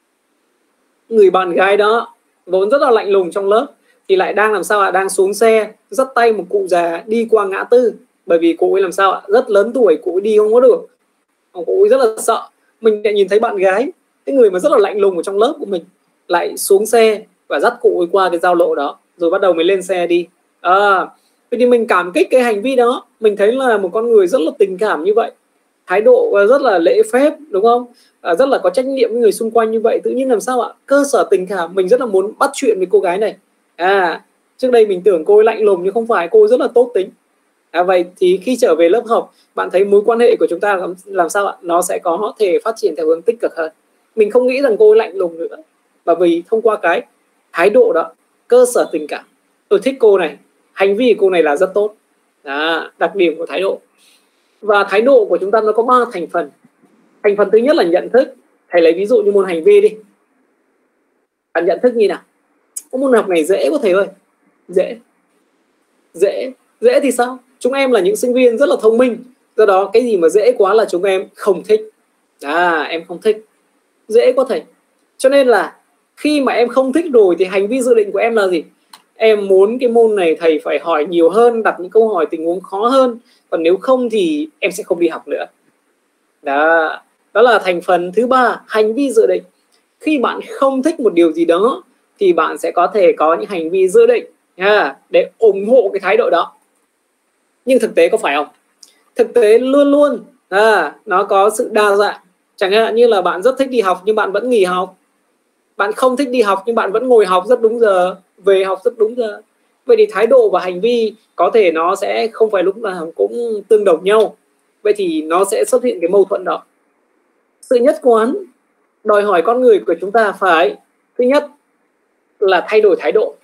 người bạn gái đó vốn rất là lạnh lùng trong lớp thì lại đang làm sao ạ? Đang xuống xe dắt tay một cụ già đi qua ngã tư, bởi vì cụ ấy làm sao ạ? Rất lớn tuổi, cụ ấy đi không có được, cụ ấy rất là sợ. Mình lại nhìn thấy bạn gái, cái người mà rất là lạnh lùng ở trong lớp của mình, lại xuống xe và dắt cụ ấy qua cái giao lộ đó, rồi bắt đầu mới lên xe đi. À, thì mình cảm kích cái hành vi đó, mình thấy là một con người rất là tình cảm như vậy, thái độ rất là lễ phép, đúng không? À, rất là có trách nhiệm với người xung quanh như vậy, tự nhiên làm sao ạ? Cơ sở tình cảm, mình rất là muốn bắt chuyện với cô gái này. À, trước đây mình tưởng cô ấy lạnh lùng nhưng không phải, cô ấy rất là tốt tính. À, vậy thì khi trở về lớp học, bạn thấy mối quan hệ của chúng ta làm, làm sao ạ? Nó sẽ có thể phát triển theo hướng tích cực hơn. Mình không nghĩ rằng cô ấy lạnh lùng nữa, bởi vì thông qua cái thái độ đó, cơ sở tình cảm, tôi thích cô này, hành vi của cô này là rất tốt. À, đặc điểm của thái độ. Và thái độ của chúng ta nó có ba thành phần. Thành phần thứ nhất là nhận thức. Thầy lấy ví dụ như môn hành vi đi. Bạn nhận thức như nào? Môn học này dễ quá thầy ơi. Dễ. Dễ. Dễ thì sao? Chúng em là những sinh viên rất là thông minh, do đó cái gì mà dễ quá là chúng em không thích. À, em không thích. Dễ quá thầy. Cho nên là khi mà em không thích rồi thì hành vi dự định của em là gì? Em muốn cái môn này thầy phải hỏi nhiều hơn, đặt những câu hỏi tình huống khó hơn, còn nếu không thì em sẽ không đi học nữa. Đó, đó là thành phần thứ ba, hành vi dự định. Khi bạn không thích một điều gì đó thì bạn sẽ có thể có những hành vi dự định nha, để ủng hộ cái thái độ đó. Nhưng thực tế có phải không? Thực tế luôn luôn à, nó có sự đa dạng. Chẳng hạn như là bạn rất thích đi học nhưng bạn vẫn nghỉ học, bạn không thích đi học nhưng bạn vẫn ngồi học rất đúng giờ, về học rất đúng giờ. Vậy thì thái độ và hành vi có thể nó sẽ không phải lúc nào cũng tương đồng nhau. Vậy thì nó sẽ xuất hiện cái mâu thuẫn đó. Sự nhất quán đòi hỏi con người của chúng ta phải, thứ nhất là thay đổi thái độ.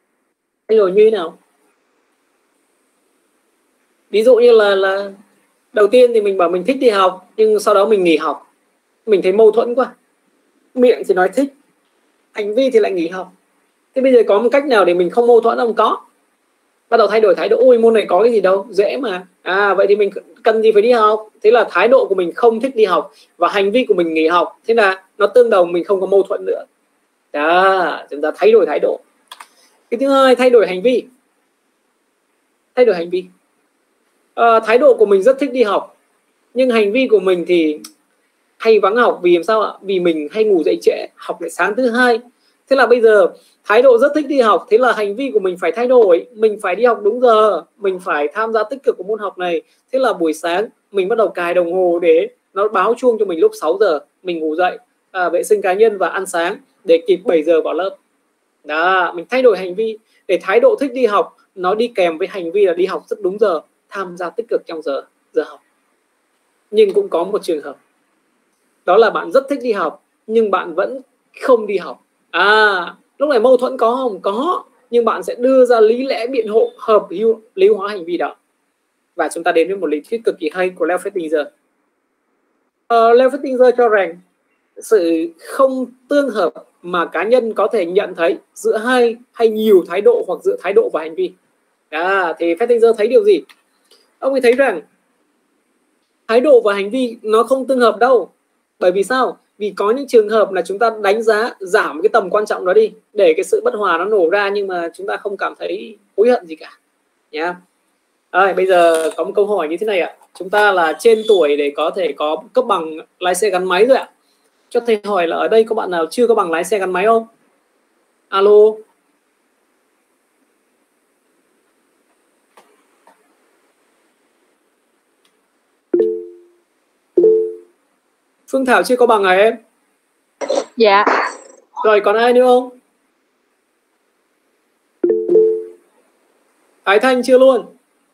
Thay đổi như thế nào? Ví dụ như là, là Đầu tiên thì mình bảo mình thích đi học, nhưng sau đó mình nghỉ học. Mình thấy mâu thuẫn quá. Miệng thì nói thích, hành vi thì lại nghỉ học. Thế bây giờ có một cách nào để mình không mâu thuẫn không? Có. Bắt đầu thay đổi thái độ. Ôi môn này có cái gì đâu, dễ mà. À vậy thì mình cần gì phải đi học. Thế là thái độ của mình không thích đi học và hành vi của mình nghỉ học. Thế là nó tương đồng, mình không có mâu thuẫn nữa. Đó, chúng ta thay đổi thái độ. Cái thứ hai, thay đổi hành vi. Thay đổi hành vi. À, thái độ của mình rất thích đi học, nhưng hành vi của mình thì hay vắng học. Vì làm sao ạ? Vì mình hay ngủ dậy trễ, học lại sáng thứ hai. Thế là bây giờ thái độ rất thích đi học, thế là hành vi của mình phải thay đổi. Mình phải đi học đúng giờ, mình phải tham gia tích cực của môn học này. Thế là buổi sáng mình bắt đầu cài đồng hồ để nó báo chuông cho mình lúc sáu giờ. Mình ngủ dậy, à, vệ sinh cá nhân và ăn sáng để kịp bảy giờ vào lớp. Đó, mình thay đổi hành vi để thái độ thích đi học nó đi kèm với hành vi là đi học rất đúng giờ, tham gia tích cực trong giờ giờ học. Nhưng cũng có một trường hợp, đó là bạn rất thích đi học nhưng bạn vẫn không đi học. À, lúc này mâu thuẫn có không? Có, nhưng bạn sẽ đưa ra lý lẽ biện hộ hợp lý hóa hành vi đó. Và chúng ta đến với một lý thuyết cực kỳ hay của Leo Festinger. Uh, Leo Festinger cho rằng sự không tương hợp mà cá nhân có thể nhận thấy giữa hai hay nhiều thái độ hoặc giữa thái độ và hành vi. À, thì Festinger thấy điều gì? Ông ấy thấy rằng thái độ và hành vi nó không tương hợp đâu. Bởi vì sao? Vì có những trường hợp là chúng ta đánh giá giảm cái tầm quan trọng đó đi để cái sự bất hòa nó nổ ra, nhưng mà chúng ta không cảm thấy hối hận gì cả nhá. À, bây giờ có một câu hỏi như thế này ạ. Chúng ta là trên tuổi để có thể có cấp bằng lái xe gắn máy rồi ạ. Cho thầy hỏi là ở đây có bạn nào chưa có bằng lái xe gắn máy không? Alo. Phương Thảo chưa có bằng hả em? Dạ. Rồi còn ai nữa không? Thái Thanh chưa luôn.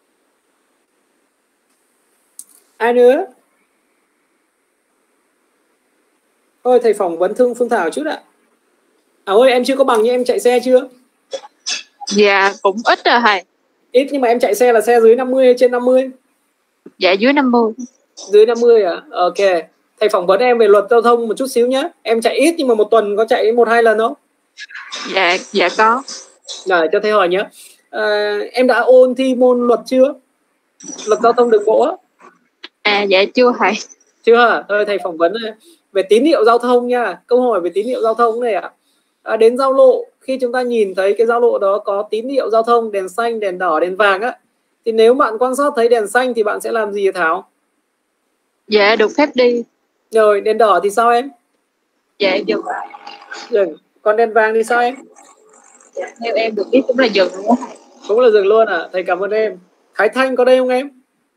Ai nữa? Thôi thầy phỏng vấn Thương Phương Thảo chút ạ. À ơi, em chưa có bằng nhưng em chạy xe chưa? Dạ cũng ít rồi thầy. Ít nhưng mà em chạy xe là xe dưới năm mươi hay trên năm mươi? Dạ dưới năm mươi. Dưới năm mươi à? Ok. Thầy phỏng vấn em về luật giao thông một chút xíu nhé. Em chạy ít nhưng mà một tuần có chạy một hai lần không? Dạ, dạ có. Rồi cho thầy hỏi nhé. À, em đã ôn thi môn luật chưa? Luật giao thông đường bộ á? À dạ chưa thầy. Chưa? Thôi thầy phỏng vấn về tín hiệu giao thông nha. Câu hỏi về tín hiệu giao thông này ạ. À, đến giao lộ, khi chúng ta nhìn thấy cái giao lộ đó có tín hiệu giao thông, đèn xanh, đèn đỏ, đèn vàng á, thì nếu bạn quan sát thấy đèn xanh thì bạn sẽ làm gì Thảo? Dạ được phép đi. Rồi đèn đỏ thì sao em? Dạ dừng. Dừng. Còn đèn vàng thì sao em? Dạ, theo em được biết cũng là dừng đúng không? Cũng là dừng luôn à? Thầy cảm ơn em. Thái Thanh có đây không em?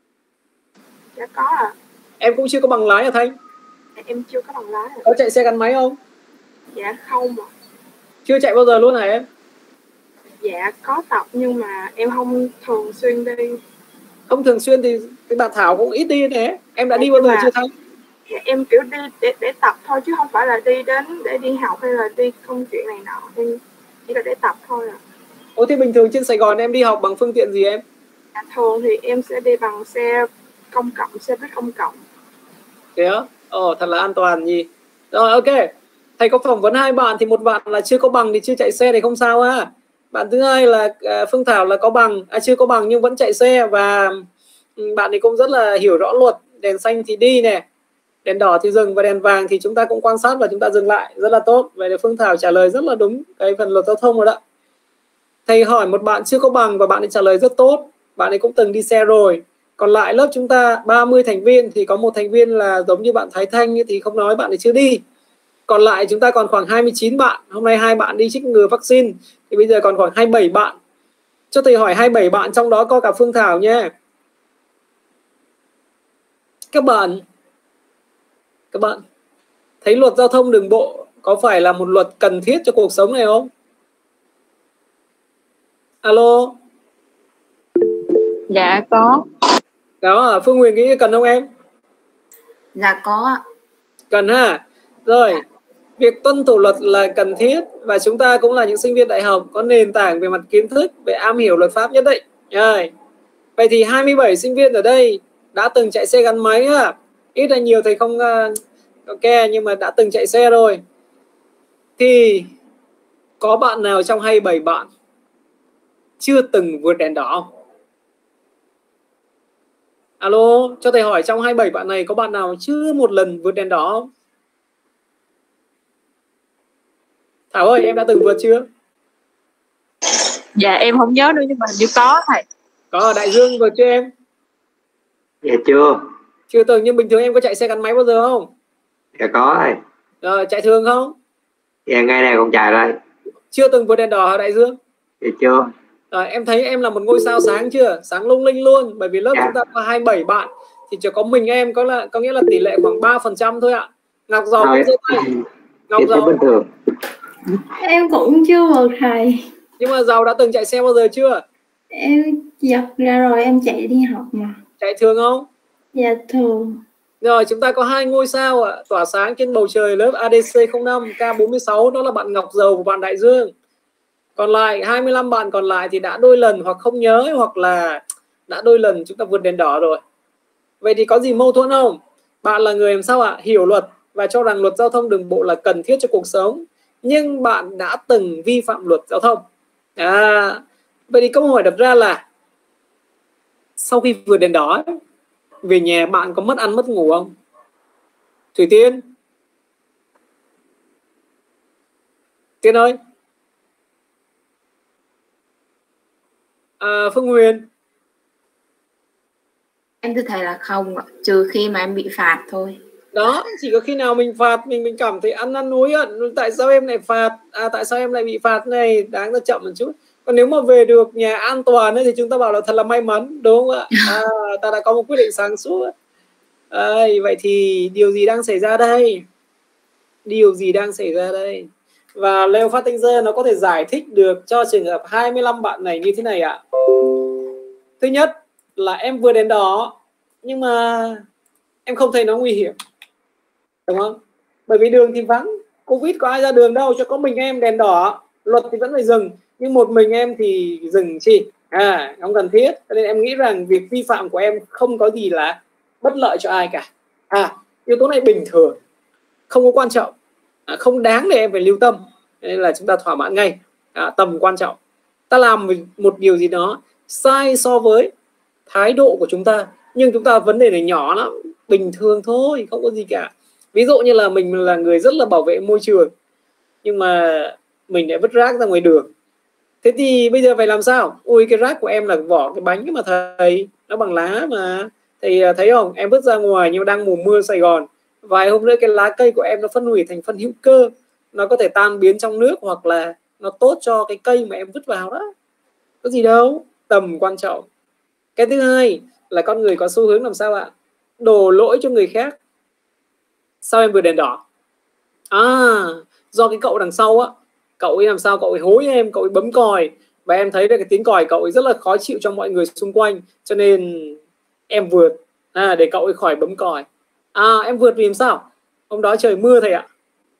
Dạ có à. Em cũng chưa có bằng lái à Thanh? Dạ, em chưa có bằng lái à. Có chạy xe gắn máy không? Dạ không à. Chưa chạy bao giờ luôn hả em? Dạ có tập nhưng mà em không thường xuyên đi. Không thường xuyên thì cái bà Thảo cũng ít đi thế. Em đã dạ, đi bao giờ mà... chưa Thanh? Dạ, em kiểu đi để, để tập thôi chứ không phải là đi đến để đi học hay là đi công chuyện này nọ. Em chỉ là để tập thôi à. Ồ thế bình thường trên Sài Gòn em đi học bằng phương tiện gì em? Dạ, thường thì em sẽ đi bằng xe công cộng, xe buýt công cộng. Thế á? Ồ thật là an toàn nhỉ. Rồi ok. Thầy có phỏng vấn hai bạn thì một bạn là chưa có bằng thì chưa chạy xe thì không sao á. Bạn thứ hai là uh, Phương Thảo là có bằng, à, chưa có bằng nhưng vẫn chạy xe và um, bạn ấy cũng rất là hiểu rõ luật. Đèn xanh thì đi nè, đèn đỏ thì dừng và đèn vàng thì chúng ta cũng quan sát và chúng ta dừng lại, rất là tốt. Vậy là Phương Thảo trả lời rất là đúng cái phần luật giao thông rồi đó. Thầy hỏi một bạn chưa có bằng và bạn ấy trả lời rất tốt. Bạn ấy cũng từng đi xe rồi. Còn lại lớp chúng ta ba mươi thành viên thì có một thành viên là giống như bạn Thái Thanh thì không nói, bạn ấy chưa đi. Còn lại chúng ta còn khoảng hai mươi chín bạn. Hôm nay hai bạn đi chích ngừa vaccine thì bây giờ còn khoảng hai mươi bảy bạn. Cho thầy hỏi hai mươi bảy bạn trong đó có cả Phương Thảo nha. Các bạn Các bạn thấy luật giao thông đường bộ có phải là một luật cần thiết cho cuộc sống này không? Alo. Dạ có. Đó, Phương Huyền nghĩ cần không em? Dạ có. Cần ha. Rồi, việc tuân thủ luật là cần thiết và chúng ta cũng là những sinh viên đại học có nền tảng về mặt kiến thức, về am hiểu luật pháp nhất định. Rồi. Vậy thì hai mươi bảy sinh viên ở đây đã từng chạy xe gắn máy á, ít hay nhiều thầy không uh, ok, nhưng mà đã từng chạy xe rồi, thì có bạn nào trong hai mươi bảy bạn chưa từng vượt đèn đỏ không? Alo, cho thầy hỏi trong hai mươi bảy bạn này có bạn nào chưa một lần vượt đèn đỏ không? Thảo ơi, em đã từng vượt chưa? Dạ em không nhớ nữa nhưng mà hình như có thầy. Có ở Đại Dương vượt chưa em? Dạ chưa. Chưa từng, nhưng bình thường em có chạy xe gắn máy bao giờ không? Dạ có thầy. Rồi, chạy thường không? Dạ ngày này còn chạy đây. Chưa từng vượt đèn đỏ ở Đại Dương? Dạ chưa. Rồi, em thấy em là một ngôi sao sáng chưa? Sáng lung linh luôn. Bởi vì lớp dạ. chúng ta có hai mươi bảy bạn thì chỉ có mình em có là có nghĩa là tỷ lệ khoảng ba phần trăm thôi ạ. Ngọc Giàu cũng giơ tay. Ngọc Giàu bình thường. Em cũng chưa vượt thầy. Nhưng mà Giàu đã từng chạy xe bao giờ chưa? Em giật ra rồi em chạy đi học mà. Chạy thường không? Dạ thường. Rồi, chúng ta có hai ngôi sao ạ, tỏa sáng trên bầu trời lớp A D C không năm K bốn mươi sáu, đó là bạn Ngọc Dầu và bạn Đại Dương. Còn lại hai mươi lăm bạn còn lại thì đã đôi lần hoặc không nhớ, hoặc là đã đôi lần chúng ta vượt đèn đỏ rồi. Vậy thì có gì mâu thuẫn không? Bạn là người làm sao ạ? Hiểu luật và cho rằng luật giao thông đường bộ là cần thiết cho cuộc sống, nhưng bạn đã từng vi phạm luật giao thông. À, vậy thì câu hỏi đặt ra là sau khi vượt đèn đỏ ấy, về nhà bạn có mất ăn mất ngủ không? Thủy Tiên, Tiên ơi. À, Phương Huyền. Em thưa thầy là không ạ, trừ khi mà em bị phạt thôi. Đó, chỉ có khi nào mình phạt mình mình cảm thấy ăn năn hối hận, tại sao em lại phạt, à tại sao em lại bị phạt này, đáng ra chậm một chút. Còn nếu mà về được nhà an toàn ấy, thì chúng ta bảo là thật là may mắn, đúng không ạ? À, ta đã có một quyết định sáng suốt. À, vậy thì điều gì đang xảy ra đây? Điều gì đang xảy ra đây? Và Leo Phát Tinh Dơ nó có thể giải thích được cho trường hợp hai mươi lăm bạn này như thế này ạ. Thứ nhất là em vừa đèn đỏ nhưng mà em không thấy nó nguy hiểm, đúng không? Bởi vì đường thì vắng, Covid có ai ra đường đâu, cho có mình em đèn đỏ, luật thì vẫn phải dừng, nhưng một mình em thì dừng chi? À, không cần thiết. Cho nên em nghĩ rằng việc vi phạm của em không có gì là bất lợi cho ai cả. À, yếu tố này bình thường, không có quan trọng, à, không đáng để em phải lưu tâm, nên là chúng ta thỏa mãn ngay. À, tầm quan trọng, ta làm một điều gì đó sai so với thái độ của chúng ta, nhưng chúng ta vấn đề này nhỏ lắm, bình thường thôi, không có gì cả. Ví dụ như là mình là người rất là bảo vệ môi trường, nhưng mà mình lại vứt rác ra ngoài đường. Thế thì bây giờ phải làm sao? Ui, cái rác của em là vỏ cái bánh mà thầy, nó bằng lá mà. Thì thấy không, em vứt ra ngoài nhưng đang mùa mưa Sài Gòn, vài hôm nữa cái lá cây của em nó phân hủy thành phân hữu cơ, nó có thể tan biến trong nước, hoặc là nó tốt cho cái cây mà em vứt vào đó. Có gì đâu, tầm quan trọng. Cái thứ hai là con người có xu hướng làm sao ạ? Đổ lỗi cho người khác. Sao em vừa đèn đỏ? À, do cái cậu đằng sau á, cậu ấy làm sao, cậu ấy hối em, cậu ấy bấm còi, và em thấy được cái tiếng còi cậu ấy rất là khó chịu cho mọi người xung quanh, cho nên em vượt, à, để cậu ấy khỏi bấm còi. À, em vượt vì làm sao? Hôm đó trời mưa thầy ạ,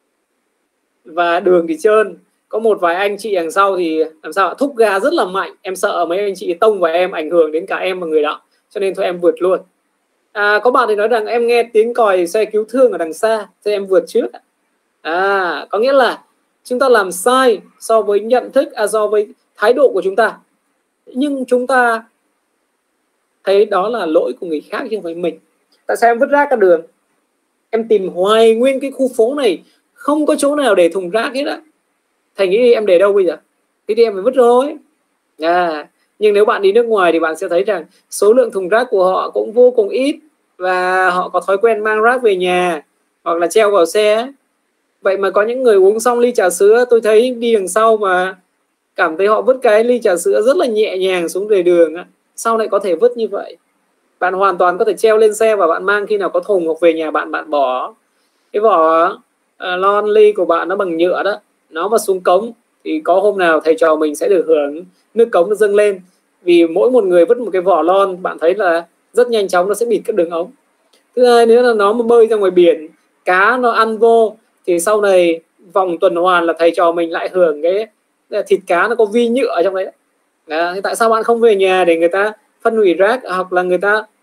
và đường thì trơn, có một vài anh chị đằng sau thì làm sao, thúc ga rất là mạnh, em sợ mấy anh chị tông vào em, ảnh hưởng đến cả em và người đó, cho nên thôi em vượt luôn. À, có bạn thì nói rằng em nghe tiếng còi xe cứu thương ở đằng xa, thì em vượt trước. À, có nghĩa là chúng ta làm sai so với nhận thức, à, so với thái độ của chúng ta, nhưng chúng ta thấy đó là lỗi của người khác chứ không phải mình. Tại sao em vứt rác ra đường? Em tìm hoài nguyên cái khu phố này không có chỗ nào để thùng rác hết á, thầy nghĩ em để đâu bây giờ? Thế thì em phải vứt rồi. À, nhưng nếu bạn đi nước ngoài thì bạn sẽ thấy rằng số lượng thùng rác của họ cũng vô cùng ít, và họ có thói quen mang rác về nhà hoặc là treo vào xe. Vậy mà có những người uống xong ly trà sữa, tôi thấy đi đằng sau mà cảm thấy họ vứt cái ly trà sữa rất là nhẹ nhàng xuống lề đường. Sao lại có thể vứt như vậy? Bạn hoàn toàn có thể treo lên xe và bạn mang khi nào có thùng, hoặc về nhà bạn bạn bỏ cái vỏ uh, lon ly của bạn nó bằng nhựa đó, nó mà xuống cống thì có hôm nào thầy trò mình sẽ được hưởng nước cống nó dâng lên. Vì mỗi một người vứt một cái vỏ lon, bạn thấy là rất nhanh chóng nó sẽ bịt các đường ống. Thứ hai nữa là nó mà bơi ra ngoài biển, cá nó ăn vô thì sau này vòng tuần hoàn là thầy trò mình lại hưởng cái thịt cá nó có vi nhựa ở trong đấy. À, thì tại sao bạn không về nhà để người ta phân hủy rác, hoặc là người ta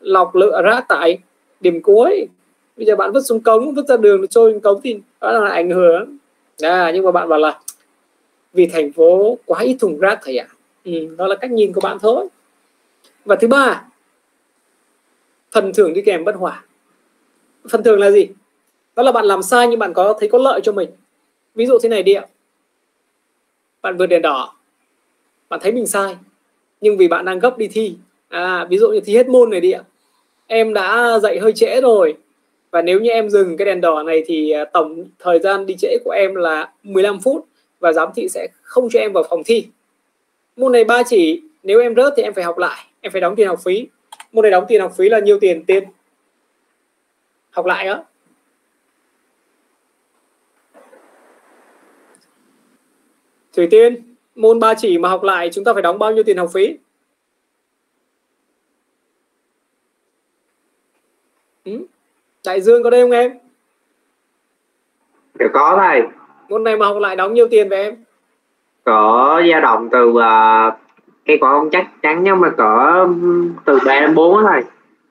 lọc lựa rác tại điểm cuối. Bây giờ bạn vứt xuống cống, vứt ra đường, trôi xuống cống thì đó là ảnh hưởng. À, nhưng mà bạn bảo là vì thành phố quá ít thùng rác thầy ạ. Ừ, đó là cách nhìn của bạn thôi. Và thứ ba, phần thưởng đi kèm bất hòa. Phần thưởng là gì? Đó là bạn làm sai nhưng bạn có thấy có lợi cho mình. Ví dụ thế này đi ạ. Bạn vượt đèn đỏ, bạn thấy mình sai, nhưng vì bạn đang gấp đi thi, à, ví dụ như thi hết môn này đi ạ, em đã dậy hơi trễ rồi, và nếu như em dừng cái đèn đỏ này thì tổng thời gian đi trễ của em là mười lăm phút, và giám thị sẽ không cho em vào phòng thi. Môn này ba chỉ, nếu em rớt thì em phải học lại, em phải đóng tiền học phí. Môn này đóng tiền học phí là nhiêu tiền? Tiền học lại đó. Thủy Tiên, môn ba chỉ mà học lại chúng ta phải đóng bao nhiêu tiền học phí? Ừ? Đại Dương có đây không em? Dạ có thầy. Môn này mà học lại đóng nhiêu tiền về em? Có dao động từ uh, cái quả không chắc chắn nhưng mà có từ ba đến bốn thầy.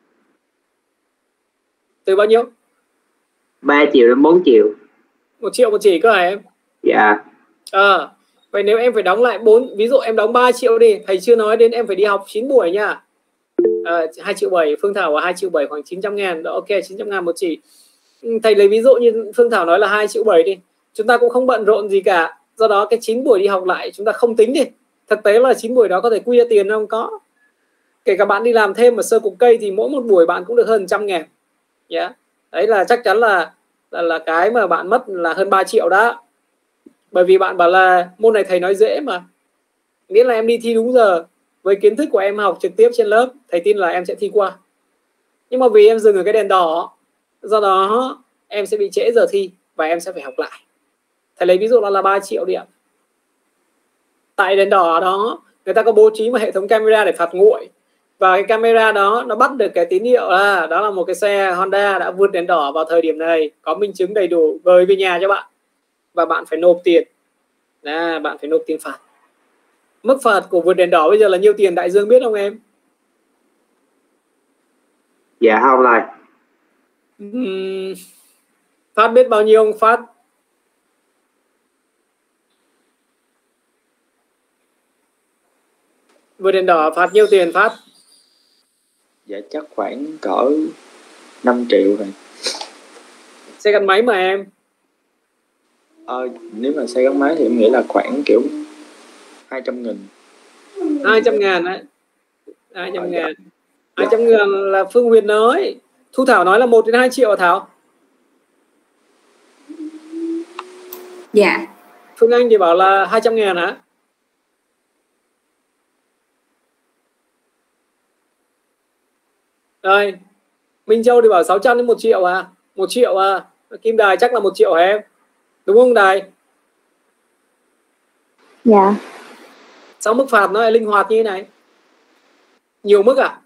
Từ bao nhiêu? ba triệu đến bốn triệu. Một triệu một chỉ cơ hả em? Dạ. À, vậy nếu em phải đóng lại bốn, ví dụ em đóng ba triệu đi, thầy chưa nói đến em phải đi học chín buổi nha. À, hai triệu bảy, Phương Thảo ở hai triệu bảy, khoảng chín trăm ngàn. Đó, ok, chín trăm ngàn một chỉ. Thầy lấy ví dụ như Phương Thảo nói là hai triệu bảy đi. Chúng ta cũng không bận rộn gì cả. Do đó cái chín buổi đi học lại chúng ta không tính đi. Thực tế là chín buổi đó có thể quy ra tiền không? Có. Kể cả bạn đi làm thêm ở sơ cục cây thì mỗi một buổi bạn cũng được hơn trăm ngàn. Yeah. Đấy là chắc chắn là, là là cái mà bạn mất là hơn ba triệu đó. Bởi vì bạn bảo là môn này thầy nói dễ mà. Nghĩa là em đi thi đúng giờ, với kiến thức của em học trực tiếp trên lớp, thầy tin là em sẽ thi qua. Nhưng mà vì em dừng ở cái đèn đỏ, do đó em sẽ bị trễ giờ thi và em sẽ phải học lại. Thầy lấy ví dụ là, là ba triệu đi ạ. Tại đèn đỏ đó người ta có bố trí một hệ thống camera để phạt nguội, và cái camera đó nó bắt được cái tín hiệu là đó là một cái xe Honda đã vượt đèn đỏ vào thời điểm này, có minh chứng đầy đủ, gửi về nhà cho bạn và bạn phải nộp tiền. À, bạn phải nộp tiền phạt. Mức phạt của vượt đèn đỏ bây giờ là nhiêu tiền Đại Dương biết không em? Dạ không thầy. Uhm, Phát biết bao nhiêu không Phát? Vượt đèn đỏ phạt nhiêu tiền Phát? Dạ chắc khoảng cỡ năm triệu rồi. Xe gắn máy mà em. Ờ, nếu mà xe gắn máy thì em nghĩ là khoảng kiểu hai trăm nghìn. Hai trăm ngàn đấy. Hai trăm ngàn. Hai trăm ngàn là Phương Huyền nói. Thu Thảo nói là một đến hai triệu à Thảo? Dạ. Phương Anh thì bảo là hai trăm ngàn hả? Đây, Minh Châu thì bảo sáu trăm đến một triệu à? Một triệu à? Kim Đài chắc là một triệu hả em? Đúng không Đài? Dạ. Sao mức phạt nó lại linh hoạt như thế này? Nhiều mức à?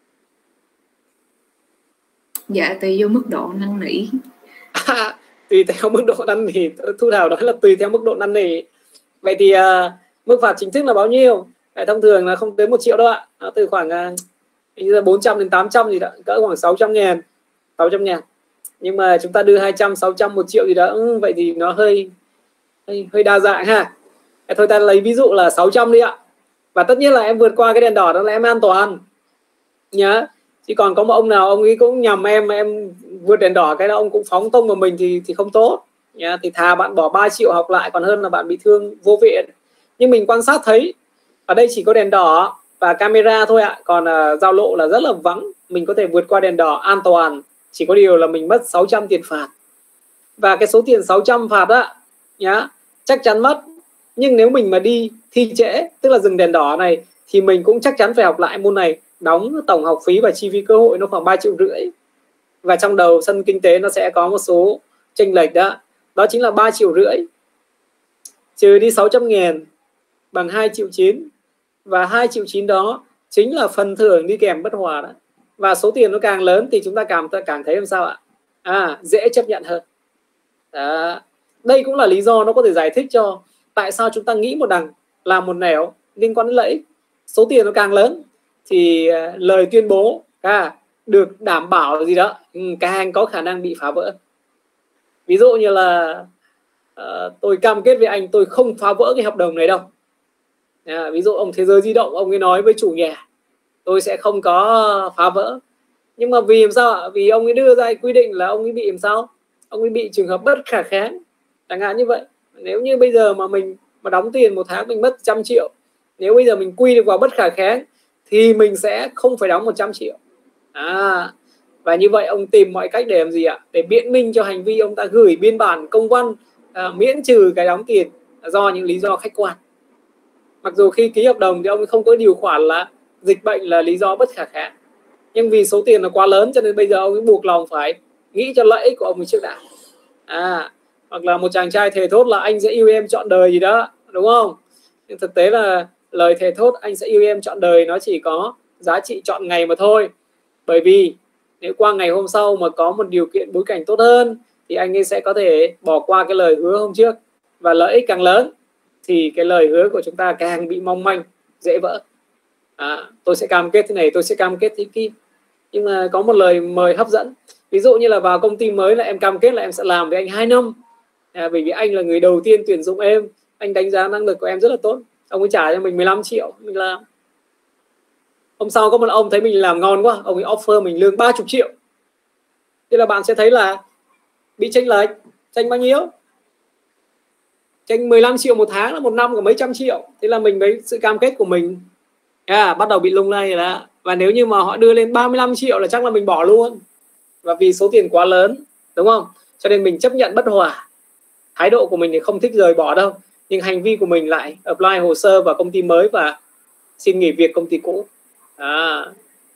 Dạ, tùy vô mức độ năn nỉ. À, tùy theo mức độ năn nỉ. Thu Thảo nói là tùy theo mức độ năn nỉ. Vậy thì uh, mức phạt chính thức là bao nhiêu? Tại thông thường là không tới một triệu đâu ạ. Nó từ khoảng uh, bốn trăm đến tám trăm gì đó, cỡ khoảng sáu trăm ngàn. sáu trăm ngàn. Nhưng mà chúng ta đưa hai trăm, sáu trăm, một triệu gì đó. Ừ, vậy thì nó hơi, hơi hơi đa dạng ha. Thôi ta lấy ví dụ là sáu trăm đi ạ. Và tất nhiên là em vượt qua cái đèn đỏ đó là em an toàn nhá. Chứ còn có một ông nào ông ấy cũng nhầm em mà em vượt đèn đỏ cái đó ông cũng phóng tông vào mình thì thì không tốt nhá. Thì thà bạn bỏ ba triệu học lại còn hơn là bạn bị thương vô viện. Nhưng mình quan sát thấy ở đây chỉ có đèn đỏ và camera thôi ạ. Còn uh, giao lộ là rất là vắng. Mình có thể vượt qua đèn đỏ an toàn. Chỉ có điều là mình mất sáu trăm tiền phạt. Và cái số tiền sáu trăm phạt á nhá, chắc chắn mất. Nhưng nếu mình mà đi thi trễ, tức là dừng đèn đỏ này, thì mình cũng chắc chắn phải học lại môn này. Đóng tổng học phí và chi phí cơ hội nó khoảng ba triệu rưỡi. Và trong đầu sân kinh tế nó sẽ có một số chênh lệch đó. Đó chính là ba triệu rưỡi. Trừ đi sáu trăm ngàn bằng hai triệu chín. Và hai triệu chín đó chính là phần thưởng đi kèm bất hòa đó. Và số tiền nó càng lớn thì chúng ta càng, càng thấy làm sao ạ? À, dễ chấp nhận hơn. Đó. Đây cũng là lý do nó có thể giải thích cho tại sao chúng ta nghĩ một đằng làm một nẻo liên quan đến lợi ích. Số tiền nó càng lớn thì lời tuyên bố à, được đảm bảo gì đó, càng có khả năng bị phá vỡ. Ví dụ như là uh, tôi cam kết với anh tôi không phá vỡ cái hợp đồng này đâu. À, ví dụ ông Thế Giới Di Động, ông ấy nói với chủ nhà tôi sẽ không có phá vỡ, nhưng mà vì làm sao ạ? Vì ông ấy đưa ra quy định là ông ấy bị làm sao? Ông ấy bị trường hợp bất khả kháng, chẳng hạn như vậy. Nếu như bây giờ mà mình mà đóng tiền một tháng mình mất trăm triệu, nếu bây giờ mình quy được vào bất khả kháng thì mình sẽ không phải đóng một trăm triệu. À, và như vậy ông tìm mọi cách để làm gì ạ? Để biện minh cho hành vi ông ta gửi biên bản công văn à, miễn trừ cái đóng tiền do những lý do khách quan. Mặc dù khi ký hợp đồng thì ông không có điều khoản là dịch bệnh là lý do bất khả kháng, nhưng vì số tiền là quá lớn cho nên bây giờ ông ấy buộc lòng phải nghĩ cho lợi ích của ông ấy trước đã. À, hoặc là một chàng trai thề thốt là anh sẽ yêu em trọn đời gì đó, đúng không? Nhưng thực tế là lời thề thốt anh sẽ yêu em trọn đời nó chỉ có giá trị trọn ngày mà thôi. Bởi vì nếu qua ngày hôm sau mà có một điều kiện bối cảnh tốt hơn thì anh ấy sẽ có thể bỏ qua cái lời hứa hôm trước, và lợi ích càng lớn thì cái lời hứa của chúng ta càng bị mong manh, dễ vỡ. À, tôi sẽ cam kết thế này, tôi sẽ cam kết thế kia, nhưng mà có một lời mời hấp dẫn. Ví dụ như là vào công ty mới là em cam kết là em sẽ làm với anh hai năm, à, bởi vì anh là người đầu tiên tuyển dụng em, anh đánh giá năng lực của em rất là tốt. Ông ấy trả cho mình mười lăm triệu, mình làm. Hôm sau có một ông thấy mình làm ngon quá, ông ấy offer mình lương ba mươi triệu. Thế là bạn sẽ thấy là bị chênh lệch. Chênh bao nhiêu? Chênh mười lăm triệu một tháng là một năm của mấy trăm triệu. Thế là mình với sự cam kết của mình à, bắt đầu bị lung lay rồi đó. Và nếu như mà họ đưa lên ba mươi lăm triệu là chắc là mình bỏ luôn. Và vì số tiền quá lớn, đúng không? Cho nên mình chấp nhận bất hòa. Thái độ của mình thì không thích rời bỏ đâu, nhưng hành vi của mình lại apply hồ sơ vào công ty mới và xin nghỉ việc công ty cũ. À,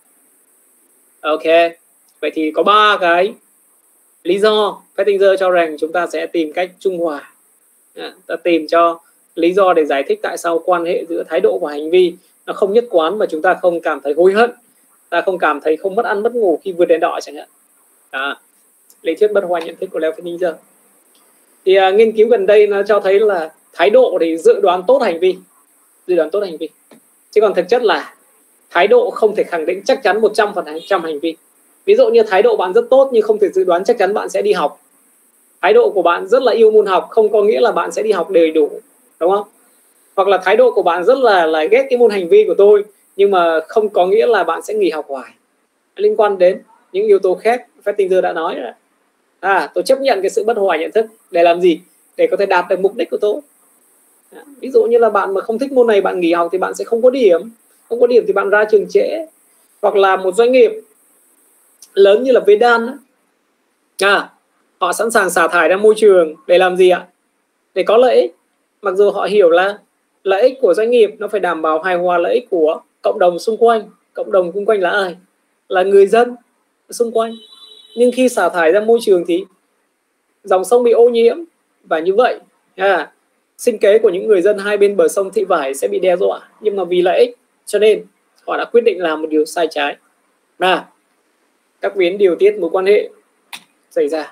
ok. Vậy thì có ba cái lý do Pettinger cho rằng chúng ta sẽ tìm cách trung hòa. À, ta tìm cho lý do để giải thích tại sao quan hệ giữa thái độ và hành vi nó không nhất quán, mà chúng ta không cảm thấy hối hận, ta không cảm thấy không mất ăn mất ngủ khi vượt đèn đỏ chẳng hạn. À, lý thuyết bất hòa nhận thức của Leo Pettinger. Thì à, nghiên cứu gần đây nó cho thấy là thái độ thì dự đoán tốt hành vi, dự đoán tốt hành vi, chứ còn thực chất là thái độ không thể khẳng định chắc chắn một trăm phần trăm hành vi. Ví dụ như thái độ bạn rất tốt nhưng không thể dự đoán chắc chắn bạn sẽ đi học. Thái độ của bạn rất là yêu môn học không có nghĩa là bạn sẽ đi học đầy đủ, đúng không? Hoặc là thái độ của bạn rất là là ghét cái môn hành vi của tôi, nhưng mà không có nghĩa là bạn sẽ nghỉ học hoài. Liên quan đến những yếu tố khác, Pettinger đã nói rồi. À, tôi chấp nhận cái sự bất hòa nhận thức để làm gì? Để có thể đạt được mục đích của tôi. À, ví dụ như là bạn mà không thích môn này, bạn nghỉ học thì bạn sẽ không có điểm. Không có điểm thì bạn ra trường trễ. Hoặc là một doanh nghiệp lớn như là Vedan, à, họ sẵn sàng xả thải ra môi trường để làm gì ạ? Để có lợi ích. Mặc dù họ hiểu là lợi ích của doanh nghiệp nó phải đảm bảo hài hòa lợi ích của cộng đồng xung quanh. Cộng đồng xung quanh là ai? Là người dân xung quanh. Nhưng khi xả thải ra môi trường thì dòng sông bị ô nhiễm, và như vậy à, sinh kế của những người dân hai bên bờ sông Thị Vải sẽ bị đe dọa. Nhưng mà vì lợi ích cho nên họ đã quyết định làm một điều sai trái. À, các biến điều tiết mối quan hệ xảy ra.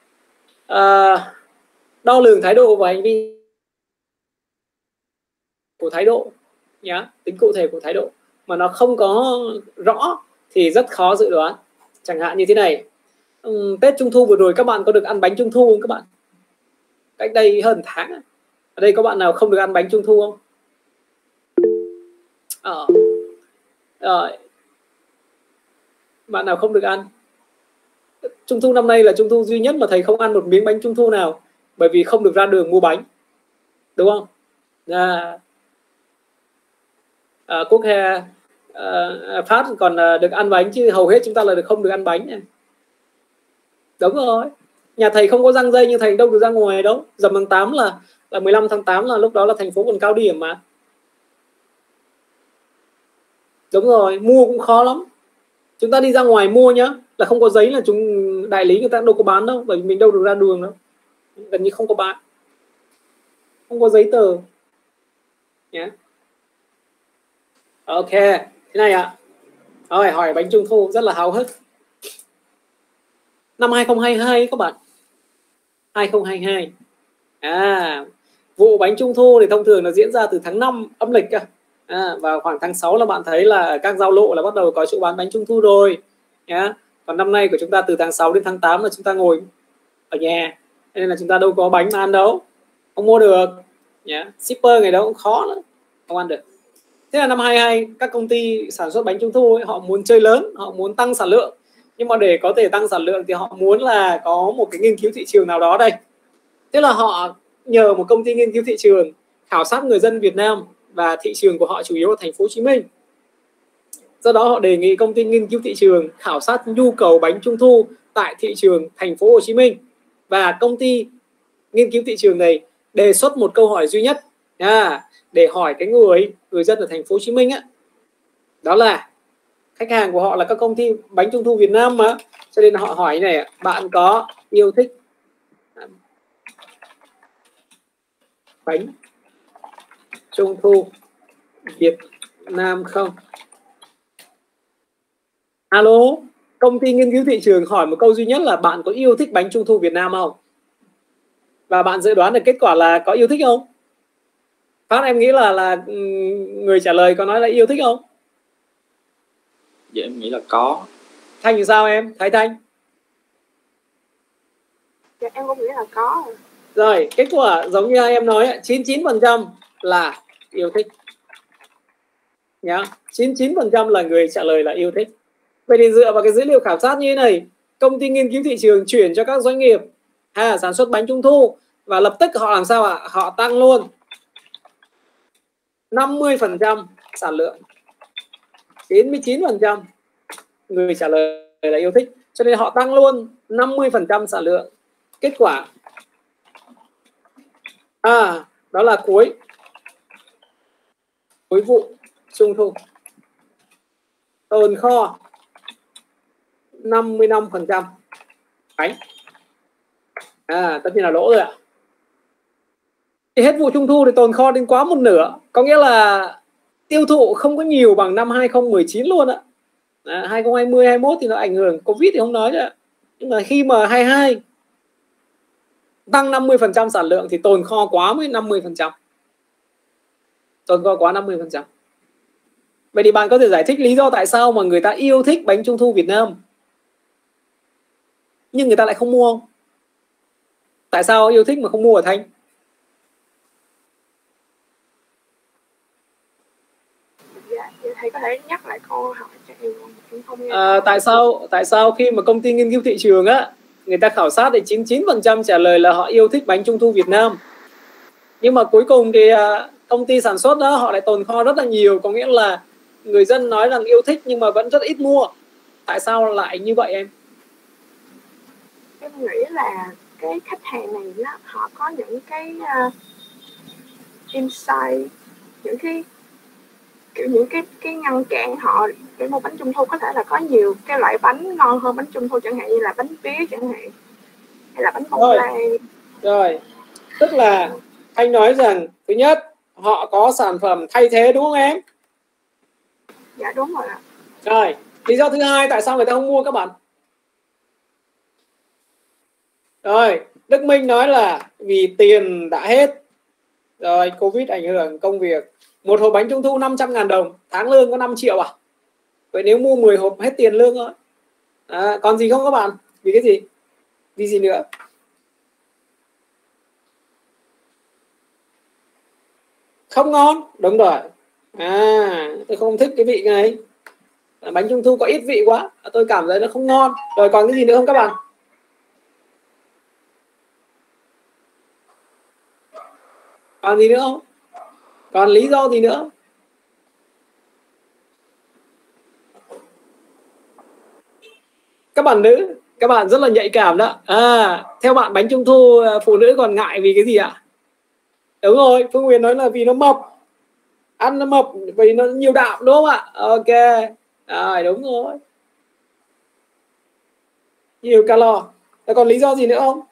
À, đo lường thái độ và hành vi của thái độ nhá, tính cụ thể của thái độ mà nó không có rõ thì rất khó dự đoán. Chẳng hạn như thế này, uhm, Tết Trung Thu vừa rồi các bạn có được ăn bánh Trung Thu không các bạn? Cách đây hơn tháng. Ở đây có bạn nào không được ăn bánh Trung Thu không? Ờ. Rồi. Bạn nào không được ăn? Trung Thu năm nay là Trung Thu duy nhất mà thầy không ăn một miếng bánh Trung Thu nào, bởi vì không được ra đường mua bánh, đúng không? À, à, Quốc Hè à, Phát còn được ăn bánh, chứ hầu hết chúng ta là được không được ăn bánh này. Đúng rồi, nhà thầy không có răng dây nhưng thầy đâu được ra ngoài đâu. Rằm tháng tám là là mười lăm tháng tám là lúc đó là thành phố còn cao điểm mà. Đúng rồi, mua cũng khó lắm. Chúng ta đi ra ngoài mua nhá, là không có giấy là chúng đại lý người ta đâu có bán đâu, bởi vì mình đâu được ra đường đâu, gần như không có bán, không có giấy tờ nhé. Yeah. Ok, thế này ạ. À. Rồi, hỏi bánh Trung Thu rất là háo hức. Năm hai không hai hai các bạn, hai không hai hai, à, vụ bánh Trung Thu thì thông thường là diễn ra từ tháng năm âm lịch à, và khoảng tháng sáu là bạn thấy là các giao lộ là bắt đầu có chỗ bán bánh Trung Thu rồi. nhá. Còn năm nay của chúng ta từ tháng sáu đến tháng tám là chúng ta ngồi ở nhà, nên là chúng ta đâu có bánh mà ăn đâu, không mua được nhá. Shipper ngày đó cũng khó nữa, không ăn được. Thế là năm hai hai các công ty sản xuất bánh trung thu ấy, họ muốn chơi lớn, họ muốn tăng sản lượng, nhưng mà để có thể tăng sản lượng thì họ muốn là có một cái nghiên cứu thị trường nào đó đây. Thế là họ nhờ một công ty nghiên cứu thị trường khảo sát người dân Việt Nam, và thị trường của họ chủ yếu là thành phố Hồ Chí Minh. Do đó họ đề nghị công ty nghiên cứu thị trường khảo sát nhu cầu bánh trung thu tại thị trường thành phố Hồ Chí Minh, và công ty nghiên cứu thị trường này đề xuất một câu hỏi duy nhất à, để hỏi cái người người dân ở thành phố Hồ Chí Minh á, đó là khách hàng của họ là các công ty bánh trung thu Việt Nam mà, cho nên họ hỏi này: bạn có yêu thích bánh trung thu Việt Nam không? Alo, công ty nghiên cứu thị trường hỏi một câu duy nhất là bạn có yêu thích bánh trung thu Việt Nam không? Và bạn dự đoán được kết quả là có yêu thích không? Phát em nghĩ là là người trả lời có nói là yêu thích không? Dạ em nghĩ là có. Thanh thì sao em? Thái Thanh? Dạ em cũng nghĩ là có. Rồi, kết quả giống như em nói, chín mươi chín phần trăm là yêu thích nhá. chín mươi chín phần trăm là người trả lời là yêu thích. Vậy thì dựa vào cái dữ liệu khảo sát như thế này, công ty nghiên cứu thị trường chuyển cho các doanh nghiệp hay là sản xuất bánh trung thu, và lập tức họ làm sao ạ? À? Họ tăng luôn năm mươi phần trăm sản lượng. chín mươi chín phần trăm người trả lời là yêu thích, cho nên họ tăng luôn năm mươi phần trăm sản lượng. Kết quả à, đó là cuối cuối vụ trung thu, tồn kho năm mươi lăm phần trăm bánh. À, tất nhiên là lỗ rồi ạ. Thì hết vụ trung thu thì tồn kho đến quá một nửa, có nghĩa là tiêu thụ không có nhiều bằng năm hai không một chín luôn ạ. À, hai không hai không hai mốt thì nó ảnh hưởng Covid thì không nói nữa, nhưng mà khi mà hai hai tăng năm mươi phần trăm sản lượng thì tồn kho quá mới năm mươi phần trăm, tồn kho quá năm mươi phần trăm. Vậy thì bạn có thể giải thích lý do tại sao mà người ta yêu thích bánh trung thu Việt Nam nhưng người ta lại không mua không? Tại sao yêu thích mà không mua ở Thanh? Dạ, thầy có thể nhắc lại câu hỏi cho em không? Nghe à, tại sao tại sao khi mà công ty nghiên cứu thị trường á, người ta khảo sát thì chín mươi chín phần trăm trả lời là họ yêu thích bánh trung thu Việt Nam, nhưng mà cuối cùng thì à, công ty sản xuất đó họ lại tồn kho rất là nhiều, có nghĩa là người dân nói rằng yêu thích nhưng mà vẫn rất ít mua. Tại sao lại như vậy em? Em nghĩ là cái khách hàng này đó, họ có những cái uh, insight, những cái kiểu những cái cái ngăn cản họ để mua bánh trung thu. Có thể là có nhiều cái loại bánh ngon hơn bánh trung thu, chẳng hạn như là bánh pía chẳng hạn, hay là bánh bông lan. Rồi, tức là anh nói rằng thứ nhất họ có sản phẩm thay thế, đúng không em? Dạ đúng rồi ạ. Rồi, lý do thứ hai tại sao người ta không mua các bạn? Rồi, Đức Minh nói là vì tiền đã hết. Rồi, Covid ảnh hưởng công việc. Một hộp bánh trung thu năm trăm ngàn đồng, tháng lương có năm triệu à? Vậy nếu mua mười hộp hết tiền lương thôi. À, còn gì không các bạn? Vì cái gì? Vì gì nữa? Không ngon, đúng rồi. À, tôi không thích cái vị này. Bánh trung thu có ít vị quá, tôi cảm thấy nó không ngon. Rồi còn cái gì nữa không các bạn? Còn gì nữa không? Còn lý do gì nữa? Các bạn nữ, các bạn rất là nhạy cảm đó. À, theo bạn bánh trung thu phụ nữ còn ngại vì cái gì ạ? Đúng rồi, Phương Huyền nói là vì nó mập. Ăn nó mập vì nó nhiều đạm, đúng không ạ? Ok. À, đúng rồi. Nhiều calo. Còn lý do gì nữa không?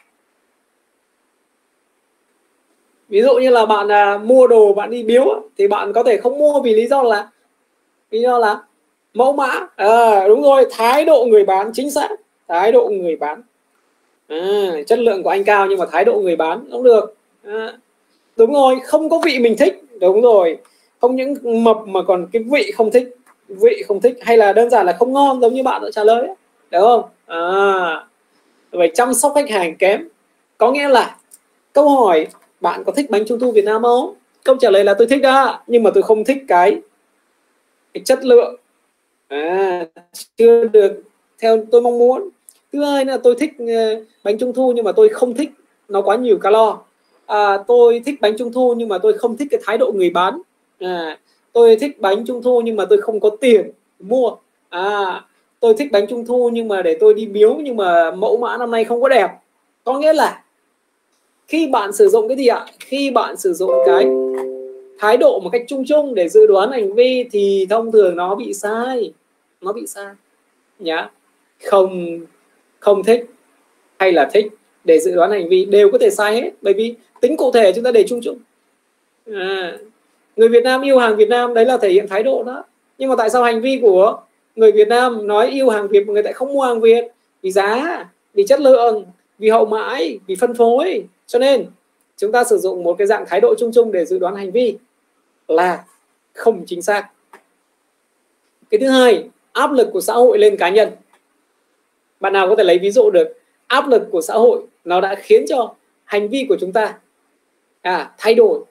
Ví dụ như là bạn à, mua đồ bạn đi biếu thì bạn có thể không mua vì lý do là lý do là mẫu mã. À, đúng rồi, thái độ người bán, chính xác. Thái độ người bán. À, chất lượng của anh cao nhưng mà thái độ người bán không được. À, đúng rồi, không có vị mình thích. Đúng rồi, không những mập mà còn cái vị không thích. vị không thích, hay là đơn giản là không ngon giống như bạn đã trả lời ấy, đúng không? À, vậy chăm sóc khách hàng kém có nghĩa là câu hỏi bạn có thích bánh trung thu Việt Nam không? Câu trả lời là tôi thích đó, nhưng mà tôi không thích cái, cái chất lượng, à, chưa được theo tôi mong muốn. Thứ hai là tôi thích uh, bánh trung thu nhưng mà tôi không thích nó quá nhiều calo. À, tôi thích bánh trung thu nhưng mà tôi không thích cái thái độ người bán. À, tôi thích bánh trung thu nhưng mà tôi không có tiền mua. À, tôi thích bánh trung thu nhưng mà để tôi đi biếu nhưng mà mẫu mã năm nay không có đẹp. Có nghĩa là khi bạn sử dụng cái gì ạ? Khi bạn sử dụng cái thái độ một cách chung chung để dự đoán hành vi thì thông thường nó bị sai, nó bị sai nhá. Không không thích hay là thích để dự đoán hành vi đều có thể sai hết, bởi vì tính cụ thể chúng ta để chung chung. À, người Việt Nam yêu hàng Việt Nam, đấy là thể hiện thái độ đó. Nhưng mà tại sao hành vi của người Việt Nam nói yêu hàng Việt mà người ta không mua hàng Việt? Vì giá, vì chất lượng, vì hậu mãi, vì phân phối. Cho nên chúng ta sử dụng một cái dạng thái độ chung chung để dự đoán hành vi là không chính xác. Cái thứ hai, áp lực của xã hội lên cá nhân. Bạn nào có thể lấy ví dụ được áp lực của xã hội nó đã khiến cho hành vi của chúng ta à, thay đổi?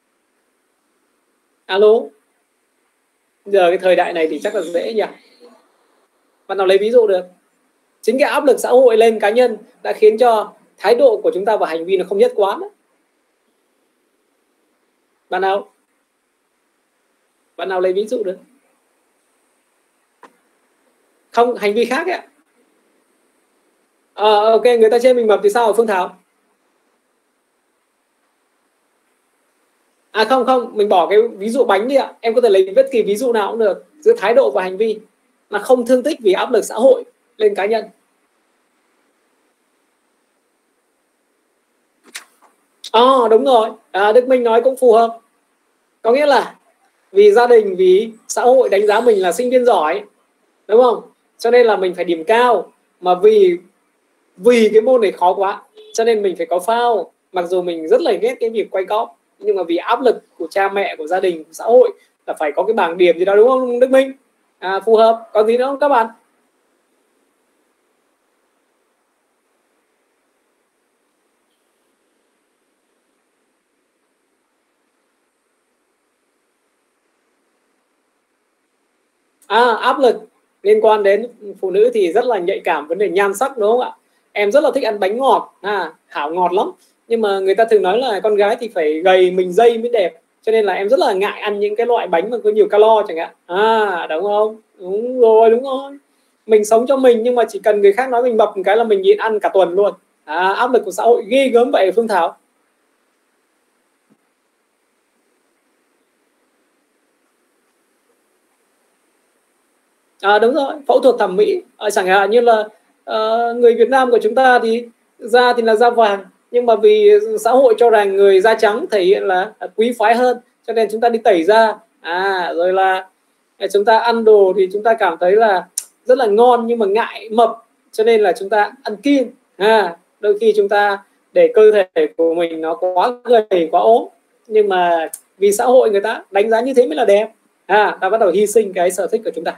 Alo, giờ cái thời đại này thì chắc là dễ nhỉ. Bạn nào lấy ví dụ được? Chính cái áp lực xã hội lên cá nhân đã khiến cho thái độ của chúng ta và hành vi nó không nhất quán đó. Bạn nào? Bạn nào lấy ví dụ được? Không, hành vi khác ấy. À, ok, người ta chê mình mập thì sao Phương Thảo? À không không, mình bỏ cái ví dụ bánh đi ạ. Em có thể lấy bất kỳ ví dụ nào cũng được, giữa thái độ và hành vi là không thương tích vì áp lực xã hội lên cá nhân. À, đúng rồi, à, Đức Minh nói cũng phù hợp. Có nghĩa là vì gia đình, vì xã hội đánh giá mình là sinh viên giỏi, đúng không? Cho nên là mình phải điểm cao. Mà vì vì cái môn này khó quá cho nên mình phải có phao. Mặc dù mình rất là ghét cái việc quay cóp, nhưng mà vì áp lực của cha mẹ, của gia đình, của xã hội là phải có cái bảng điểm gì đó, đúng không Đức Minh? À, phù hợp. Còn gì nữa không các bạn? À, áp lực liên quan đến phụ nữ thì rất là nhạy cảm vấn đề nhan sắc, đúng không ạ? Em rất là thích ăn bánh ngọt, à, Hảo ngọt lắm. Nhưng mà người ta thường nói là con gái thì phải gầy mình dây mới đẹp. Cho nên là em rất là ngại ăn những cái loại bánh mà có nhiều calo chẳng hạn. À, đúng không? Đúng rồi, đúng rồi. Mình sống cho mình nhưng mà chỉ cần người khác nói mình mập một cái là mình nhịn ăn cả tuần luôn. À, áp lực của xã hội ghê gớm vậy Phương Thảo. À, đúng rồi, phẫu thuật thẩm mỹ. À, chẳng hạn như là uh, người Việt Nam của chúng ta thì da thì là da vàng, nhưng mà vì xã hội cho rằng người da trắng thể hiện là quý phái hơn, cho nên chúng ta đi tẩy da. À, rồi là chúng ta ăn đồ thì chúng ta cảm thấy là rất là ngon nhưng mà ngại mập, cho nên là chúng ta ăn kiêng. À, đôi khi chúng ta để cơ thể của mình nó quá gầy, quá ốm, nhưng mà vì xã hội người ta đánh giá như thế mới là đẹp. À, ta bắt đầu hy sinh cái sở thích của chúng ta.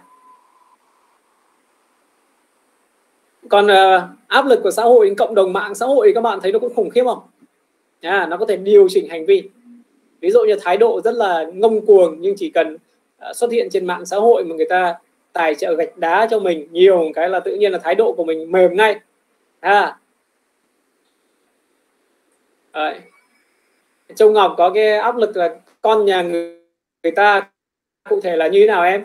Còn uh, áp lực của xã hội, cộng đồng mạng xã hội, các bạn thấy nó cũng khủng khiếp không? À, nó có thể điều chỉnh hành vi. Ví dụ như thái độ rất là ngông cuồng, nhưng chỉ cần uh, xuất hiện trên mạng xã hội mà người ta tài trợ gạch đá cho mình nhiều cái là tự nhiên là thái độ của mình mềm ngay. À, đấy. Châu Ngọc có cái áp lực là con nhà người, người ta cụ thể là như thế nào em?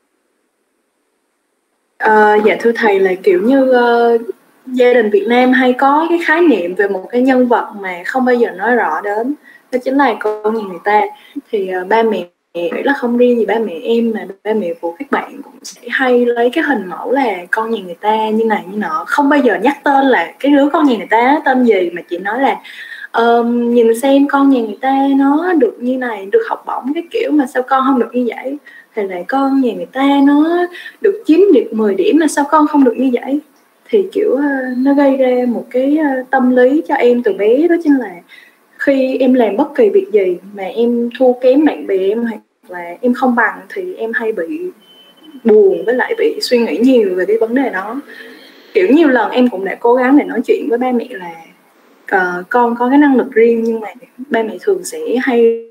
À, dạ thưa thầy, là kiểu như uh, gia đình Việt Nam hay có cái khái niệm về một cái nhân vật mà không bao giờ nói rõ đến, đó chính là con nhà người ta. Thì uh, ba mẹ nghĩ là không riêng gì ba mẹ em mà ba mẹ của các bạn cũng sẽ hay lấy cái hình mẫu là con nhà người ta như này như nọ, không bao giờ nhắc tên là cái đứa con nhà người ta tên gì, mà chỉ nói là uh, nhìn xem con nhà người ta nó được như này, được học bổng cái kiểu, mà sao con không được như vậy, hay là con nhà người ta nó được chiếm được mười điểm mà sao con không được như vậy. Thì kiểu uh, nó gây ra một cái uh, tâm lý cho em từ bé, đó chính là khi em làm bất kỳ việc gì mà em thua kém bạn bè em hoặc là em không bằng thì em hay bị buồn với lại bị suy nghĩ nhiều về cái vấn đề đó. Kiểu nhiều lần em cũng đã cố gắng để nói chuyện với ba mẹ là uh, con có cái năng lực riêng, nhưng mà ba mẹ thường sẽ hay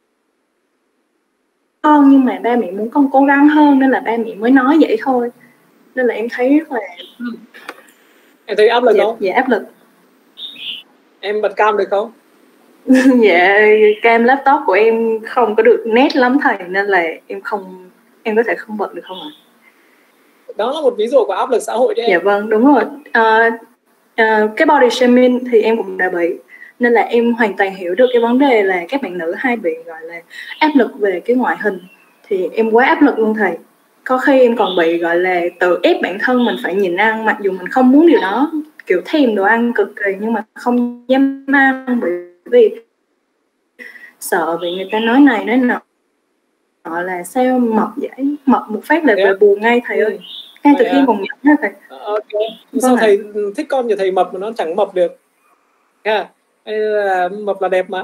con nhưng mà ba mẹ muốn con cố gắng hơn nên là ba mẹ mới nói vậy thôi. Nên là em thấy rất là em thấy áp lực dạ, không? Dạ áp lực. Em bật cam được không? Dạ cam laptop của em không có được nét lắm thầy, nên là em không em có thể không bật được không ạ? Đó là một ví dụ của áp lực xã hội đấy em. Dạ vâng, đúng rồi. À, à, cái body shaming thì em cũng đã bị, nên là em hoàn toàn hiểu được cái vấn đề là các bạn nữ hay bị gọi là áp lực về cái ngoại hình. Thì em quá áp lực luôn thầy. Có khi em còn bị gọi là tự ép bản thân mình phải nhịn ăn mặc dù mình không muốn điều đó, kiểu thèm đồ ăn cực kỳ nhưng mà không dám ăn bởi vì sợ bị người ta nói này nói nọ, họ là sao mập vậy, mập một phát là về buồn ngay thầy ơi, ngay từ khi còn nhỏ thầy. Ok, sao thầy thích con như thầy mập mà nó chẳng mập được ha? Hay là mập là đẹp mà?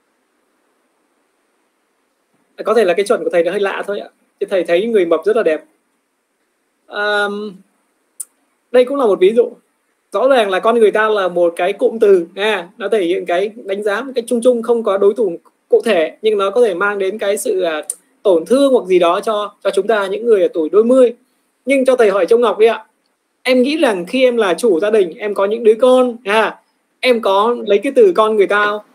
Có thể là cái chuẩn của thầy nó hơi lạ thôi ạ, chứ thầy thấy người mập rất là đẹp. À, đây cũng là một ví dụ. Rõ ràng là con người ta là một cái cụm từ nha, nó thể hiện cái đánh giá một cách chung chung, không có đối thủ cụ thể, nhưng nó có thể mang đến cái sự uh, tổn thương hoặc gì đó cho cho chúng ta, những người ở tuổi đôi mươi. Nhưng cho thầy hỏi Châu Ngọc đi ạ, em nghĩ rằng khi em là chủ gia đình, em có những đứa con ha, em có lấy cái từ con người ta không?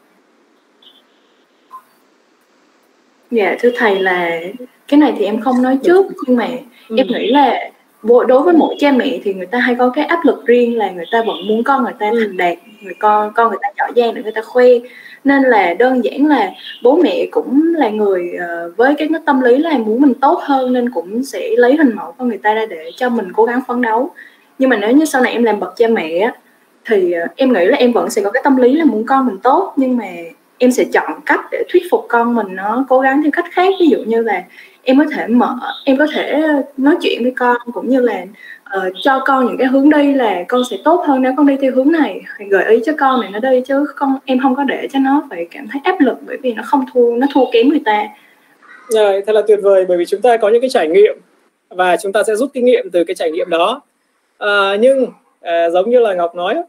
Dạ thưa thầy là cái này thì em không nói trước, nhưng mà ừ. em nghĩ là đối với mỗi cha mẹ thì người ta hay có cái áp lực riêng là người ta vẫn muốn con người ta thành đạt, người con con người ta giỏi giang để người ta khoe. Nên là đơn giản là bố mẹ cũng là người uh, với cái tâm lý là muốn mình tốt hơn, nên cũng sẽ lấy hình mẫu con người ta ra để cho mình cố gắng phấn đấu. Nhưng mà nếu như sau này em làm bậc cha mẹ thì uh, em nghĩ là em vẫn sẽ có cái tâm lý là muốn con mình tốt, nhưng mà em sẽ chọn cách để thuyết phục con mình nó cố gắng theo cách khác. Ví dụ như là em có thể mở em có thể nói chuyện với con, cũng như là uh, cho con những cái hướng đi là con sẽ tốt hơn nếu con đi theo hướng này, gợi ý cho con này nó đi, chứ con em không có để cho nó phải cảm thấy áp lực bởi vì nó không thua nó thua kém người ta. Rồi, thật là tuyệt vời, bởi vì chúng ta có những cái trải nghiệm và chúng ta sẽ rút kinh nghiệm từ cái trải nghiệm đó. À, nhưng à, giống như là Ngọc nói,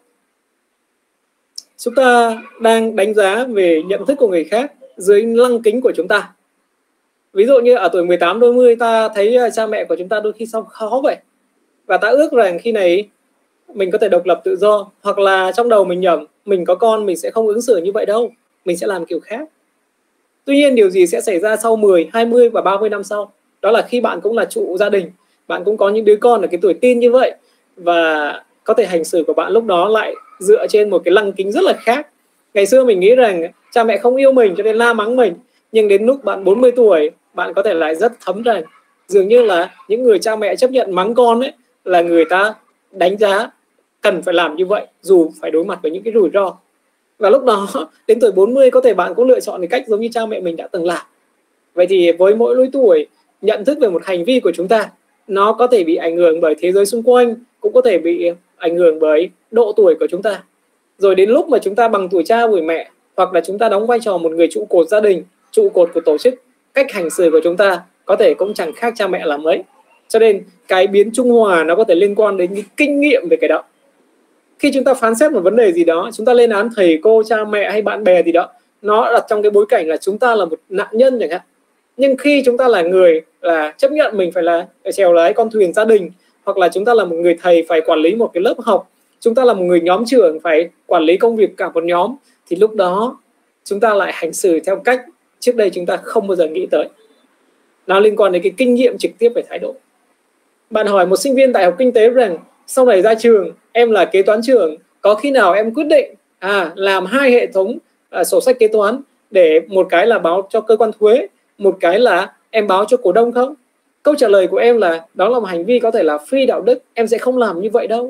chúng ta đang đánh giá về nhận thức của người khác dưới lăng kính của chúng ta. Ví dụ như ở tuổi mười tám đôi mươi, ta thấy cha mẹ của chúng ta đôi khi sao khó vậy, và ta ước rằng khi này mình có thể độc lập tự do, hoặc là trong đầu mình nhẩm mình có con mình sẽ không ứng xử như vậy đâu, mình sẽ làm kiểu khác. Tuy nhiên điều gì sẽ xảy ra sau mười, hai mươi và ba mươi năm sau? Đó là khi bạn cũng là chủ gia đình, bạn cũng có những đứa con ở cái tuổi teen như vậy, và có thể hành xử của bạn lúc đó lại dựa trên một cái lăng kính rất là khác. Ngày xưa mình nghĩ rằng cha mẹ không yêu mình cho nên la mắng mình, nhưng đến lúc bạn bốn mươi tuổi, bạn có thể lại rất thấm rằng dường như là những người cha mẹ chấp nhận mắng con ấy là người ta đánh giá cần phải làm như vậy dù phải đối mặt với những cái rủi ro. Và lúc đó đến tuổi bốn mươi có thể bạn cũng lựa chọn cái cách giống như cha mẹ mình đã từng làm. Vậy thì với mỗi lứa tuổi, nhận thức về một hành vi của chúng ta nó có thể bị ảnh hưởng bởi thế giới xung quanh, cũng có thể bị ảnh hưởng bởi độ tuổi của chúng ta. Rồi đến lúc mà chúng ta bằng tuổi cha tuổi mẹ, hoặc là chúng ta đóng vai trò một người trụ cột gia đình, trụ cột của tổ chức, cách hành xử của chúng ta có thể cũng chẳng khác cha mẹ là mấy. Cho nên cái biến trung hòa nó có thể liên quan đến cái kinh nghiệm về cái đó. Khi chúng ta phán xét một vấn đề gì đó, chúng ta lên án thầy cô, cha mẹ hay bạn bè gì đó, nó đặt trong cái bối cảnh là chúng ta là một nạn nhân chẳng hạn. Nhưng khi chúng ta là người là chấp nhận mình phải là phải chèo lái con thuyền gia đình, hoặc là chúng ta là một người thầy phải quản lý một cái lớp học, chúng ta là một người nhóm trưởng phải quản lý công việc cả một nhóm, thì lúc đó chúng ta lại hành xử theo cách trước đây chúng ta không bao giờ nghĩ tới. Nó liên quan đến cái kinh nghiệm trực tiếp về thái độ. Bạn hỏi một sinh viên đại học kinh tế rằng sau này ra trường em là kế toán trưởng, có khi nào em quyết định à, làm hai hệ thống à, sổ sách kế toán, để một cái là báo cho cơ quan thuế, một cái là em báo cho cổ đông không? Câu trả lời của em là đó là một hành vi có thể là phi đạo đức, em sẽ không làm như vậy đâu.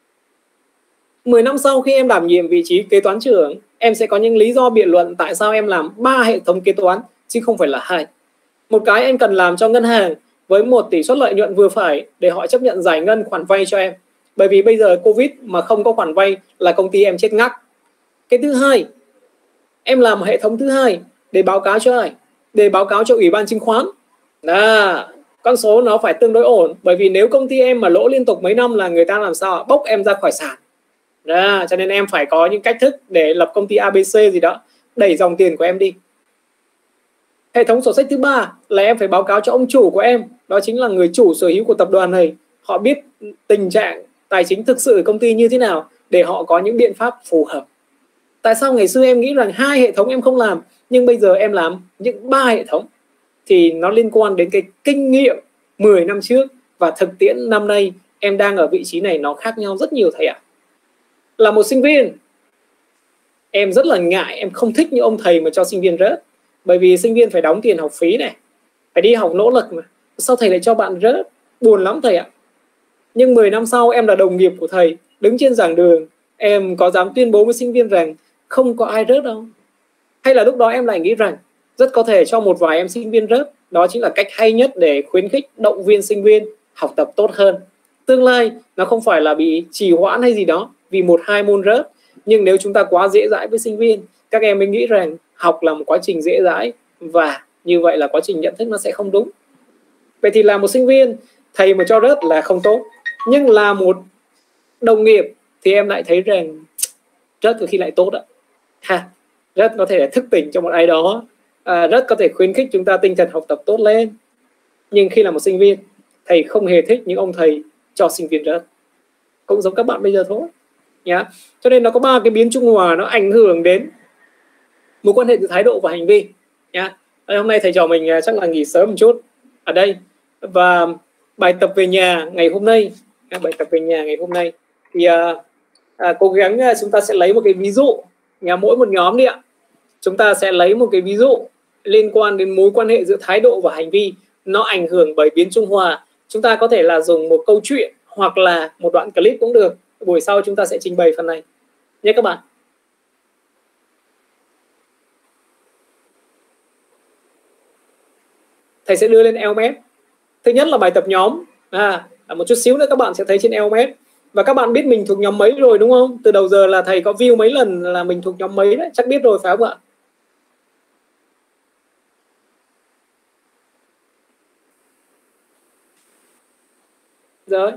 mười năm sau khi em đảm nhiệm vị trí kế toán trưởng, em sẽ có những lý do biện luận tại sao em làm ba hệ thống kế toán chứ không phải là hai. Một cái em cần làm cho ngân hàng với một tỷ suất lợi nhuận vừa phải để họ chấp nhận giải ngân khoản vay cho em. Bởi vì bây giờ Covid mà không có khoản vay là công ty em chết ngắc. Cái thứ hai, em làm một hệ thống thứ hai để báo cáo cho ai? Để báo cáo cho Ủy ban chứng khoán. À, con số nó phải tương đối ổn, bởi vì nếu công ty em mà lỗ liên tục mấy năm là người ta làm sao bốc em ra khỏi sàn. Đó, cho nên em phải có những cách thức để lập công ty a bê xê gì đó, đẩy dòng tiền của em đi. Hệ thống sổ sách thứ ba là em phải báo cáo cho ông chủ của em, đó chính là người chủ sở hữu của tập đoàn này. Họ biết tình trạng tài chính thực sự của công ty như thế nào để họ có những biện pháp phù hợp. Tại sao ngày xưa em nghĩ rằng hai hệ thống em không làm, nhưng bây giờ em làm những ba hệ thống? Thì nó liên quan đến cái kinh nghiệm mười năm trước và thực tiễn năm nay em đang ở vị trí này nó khác nhau rất nhiều thầy ạ. Là một sinh viên, em rất là ngại, em không thích những ông thầy mà cho sinh viên rớt. Bởi vì sinh viên phải đóng tiền học phí này, phải đi học nỗ lực mà. Sao thầy lại cho bạn rớt? Buồn lắm thầy ạ. Nhưng mười năm sau em là đồng nghiệp của thầy, đứng trên giảng đường, em có dám tuyên bố với sinh viên rằng không có ai rớt đâu? Hay là lúc đó em lại nghĩ rằng rất có thể cho một vài em sinh viên rớt, đó chính là cách hay nhất để khuyến khích, động viên sinh viên học tập tốt hơn. Tương lai nó không phải là bị trì hoãn hay gì đó vì một hai môn rớt, nhưng nếu chúng ta quá dễ dãi với sinh viên, các em mới nghĩ rằng học là một quá trình dễ dãi và như vậy là quá trình nhận thức nó sẽ không đúng. Vậy thì là một sinh viên, thầy mà cho rớt là không tốt, nhưng là một đồng nghiệp thì em lại thấy rằng rớt có khi lại tốt ạ. Ha, rất có thể là thức tỉnh cho một ai đó, à, rất có thể khuyến khích chúng ta tinh thần học tập tốt lên. Nhưng khi là một sinh viên, thầy không hề thích những ông thầy cho sinh viên rớt, cũng giống các bạn bây giờ thôi nhá. Cho nên nó có ba cái biến trung hòa nó ảnh hưởng đến mối quan hệ giữa thái độ và hành vi nhá. Hôm nay thầy trò mình chắc là nghỉ sớm một chút ở đây, và bài tập về nhà ngày hôm nay, bài tập về nhà ngày hôm nay thì à, à, cố gắng chúng ta sẽ lấy một cái ví dụ nhà mỗi một nhóm đi ạ. Chúng ta sẽ lấy một cái ví dụ liên quan đến mối quan hệ giữa thái độ và hành vi, nó ảnh hưởng bởi biến trung hòa. Chúng ta có thể là dùng một câu chuyện hoặc là một đoạn clip cũng được. Buổi sau chúng ta sẽ trình bày phần này nhé các bạn. Thầy sẽ đưa lên e em ét. Thứ nhất là bài tập nhóm, à, một chút xíu nữa các bạn sẽ thấy trên e em ét. Và các bạn biết mình thuộc nhóm mấy rồi đúng không? Từ đầu giờ là thầy có view mấy lần là mình thuộc nhóm mấy đấy, chắc biết rồi phải không ạ? Rồi.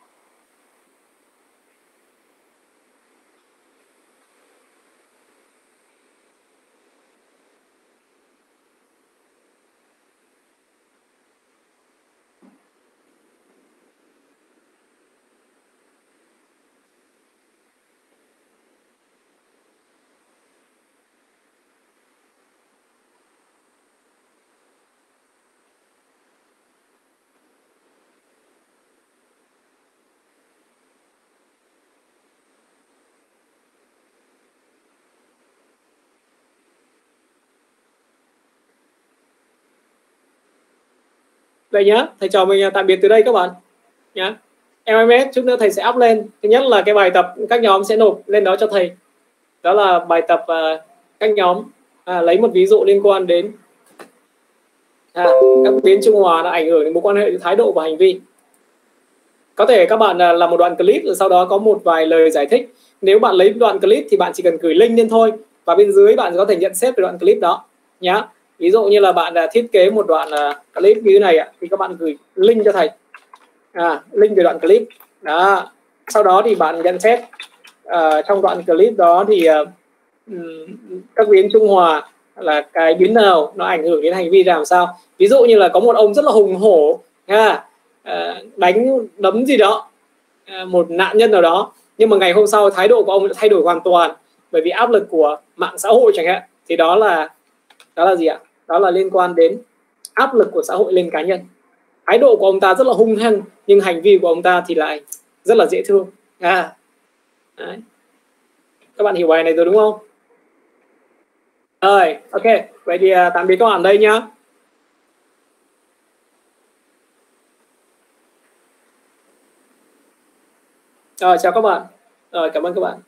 Vậy nhá, thầy trò mình tạm biệt từ đây các bạn nhá. e em ét chút nữa thầy sẽ up lên. Thứ nhất là cái bài tập các nhóm sẽ nộp lên đó cho thầy. Đó là bài tập uh, các nhóm à, lấy một ví dụ liên quan đến à, các biến trung hòa đã ảnh hưởng đến mối quan hệ thái độ và hành vi. Có thể các bạn uh, làm một đoạn clip rồi sau đó có một vài lời giải thích. Nếu bạn lấy đoạn clip thì bạn chỉ cần gửi link lên thôi, và bên dưới bạn có thể nhận xét về đoạn clip đó nhá. Ví dụ như là bạn uh, thiết kế một đoạn uh, clip như thế này ạ, thì các bạn gửi link cho thầy, à, link về đoạn clip đó. Sau đó thì bạn nhận xét uh, trong đoạn clip đó thì uh, các biến trung hòa là cái biến nào nó ảnh hưởng đến hành vi làm sao. Ví dụ như là có một ông rất là hùng hổ ha, uh, đánh đấm gì đó uh, một nạn nhân nào đó, nhưng mà ngày hôm sau thái độ của ông thay đổi hoàn toàn bởi vì áp lực của mạng xã hội chẳng hạn. Thì đó là đó là gì ạ? Đó là liên quan đến áp lực của xã hội lên cá nhân. Thái độ của ông ta rất là hung hăng nhưng hành vi của ông ta thì lại rất là dễ thương. À, đấy. Các bạn hiểu bài này rồi đúng không? Rồi, ok. Vậy thì uh, tạm biệt các bạn đây nhá. Rồi, chào các bạn. Rồi, cảm ơn các bạn.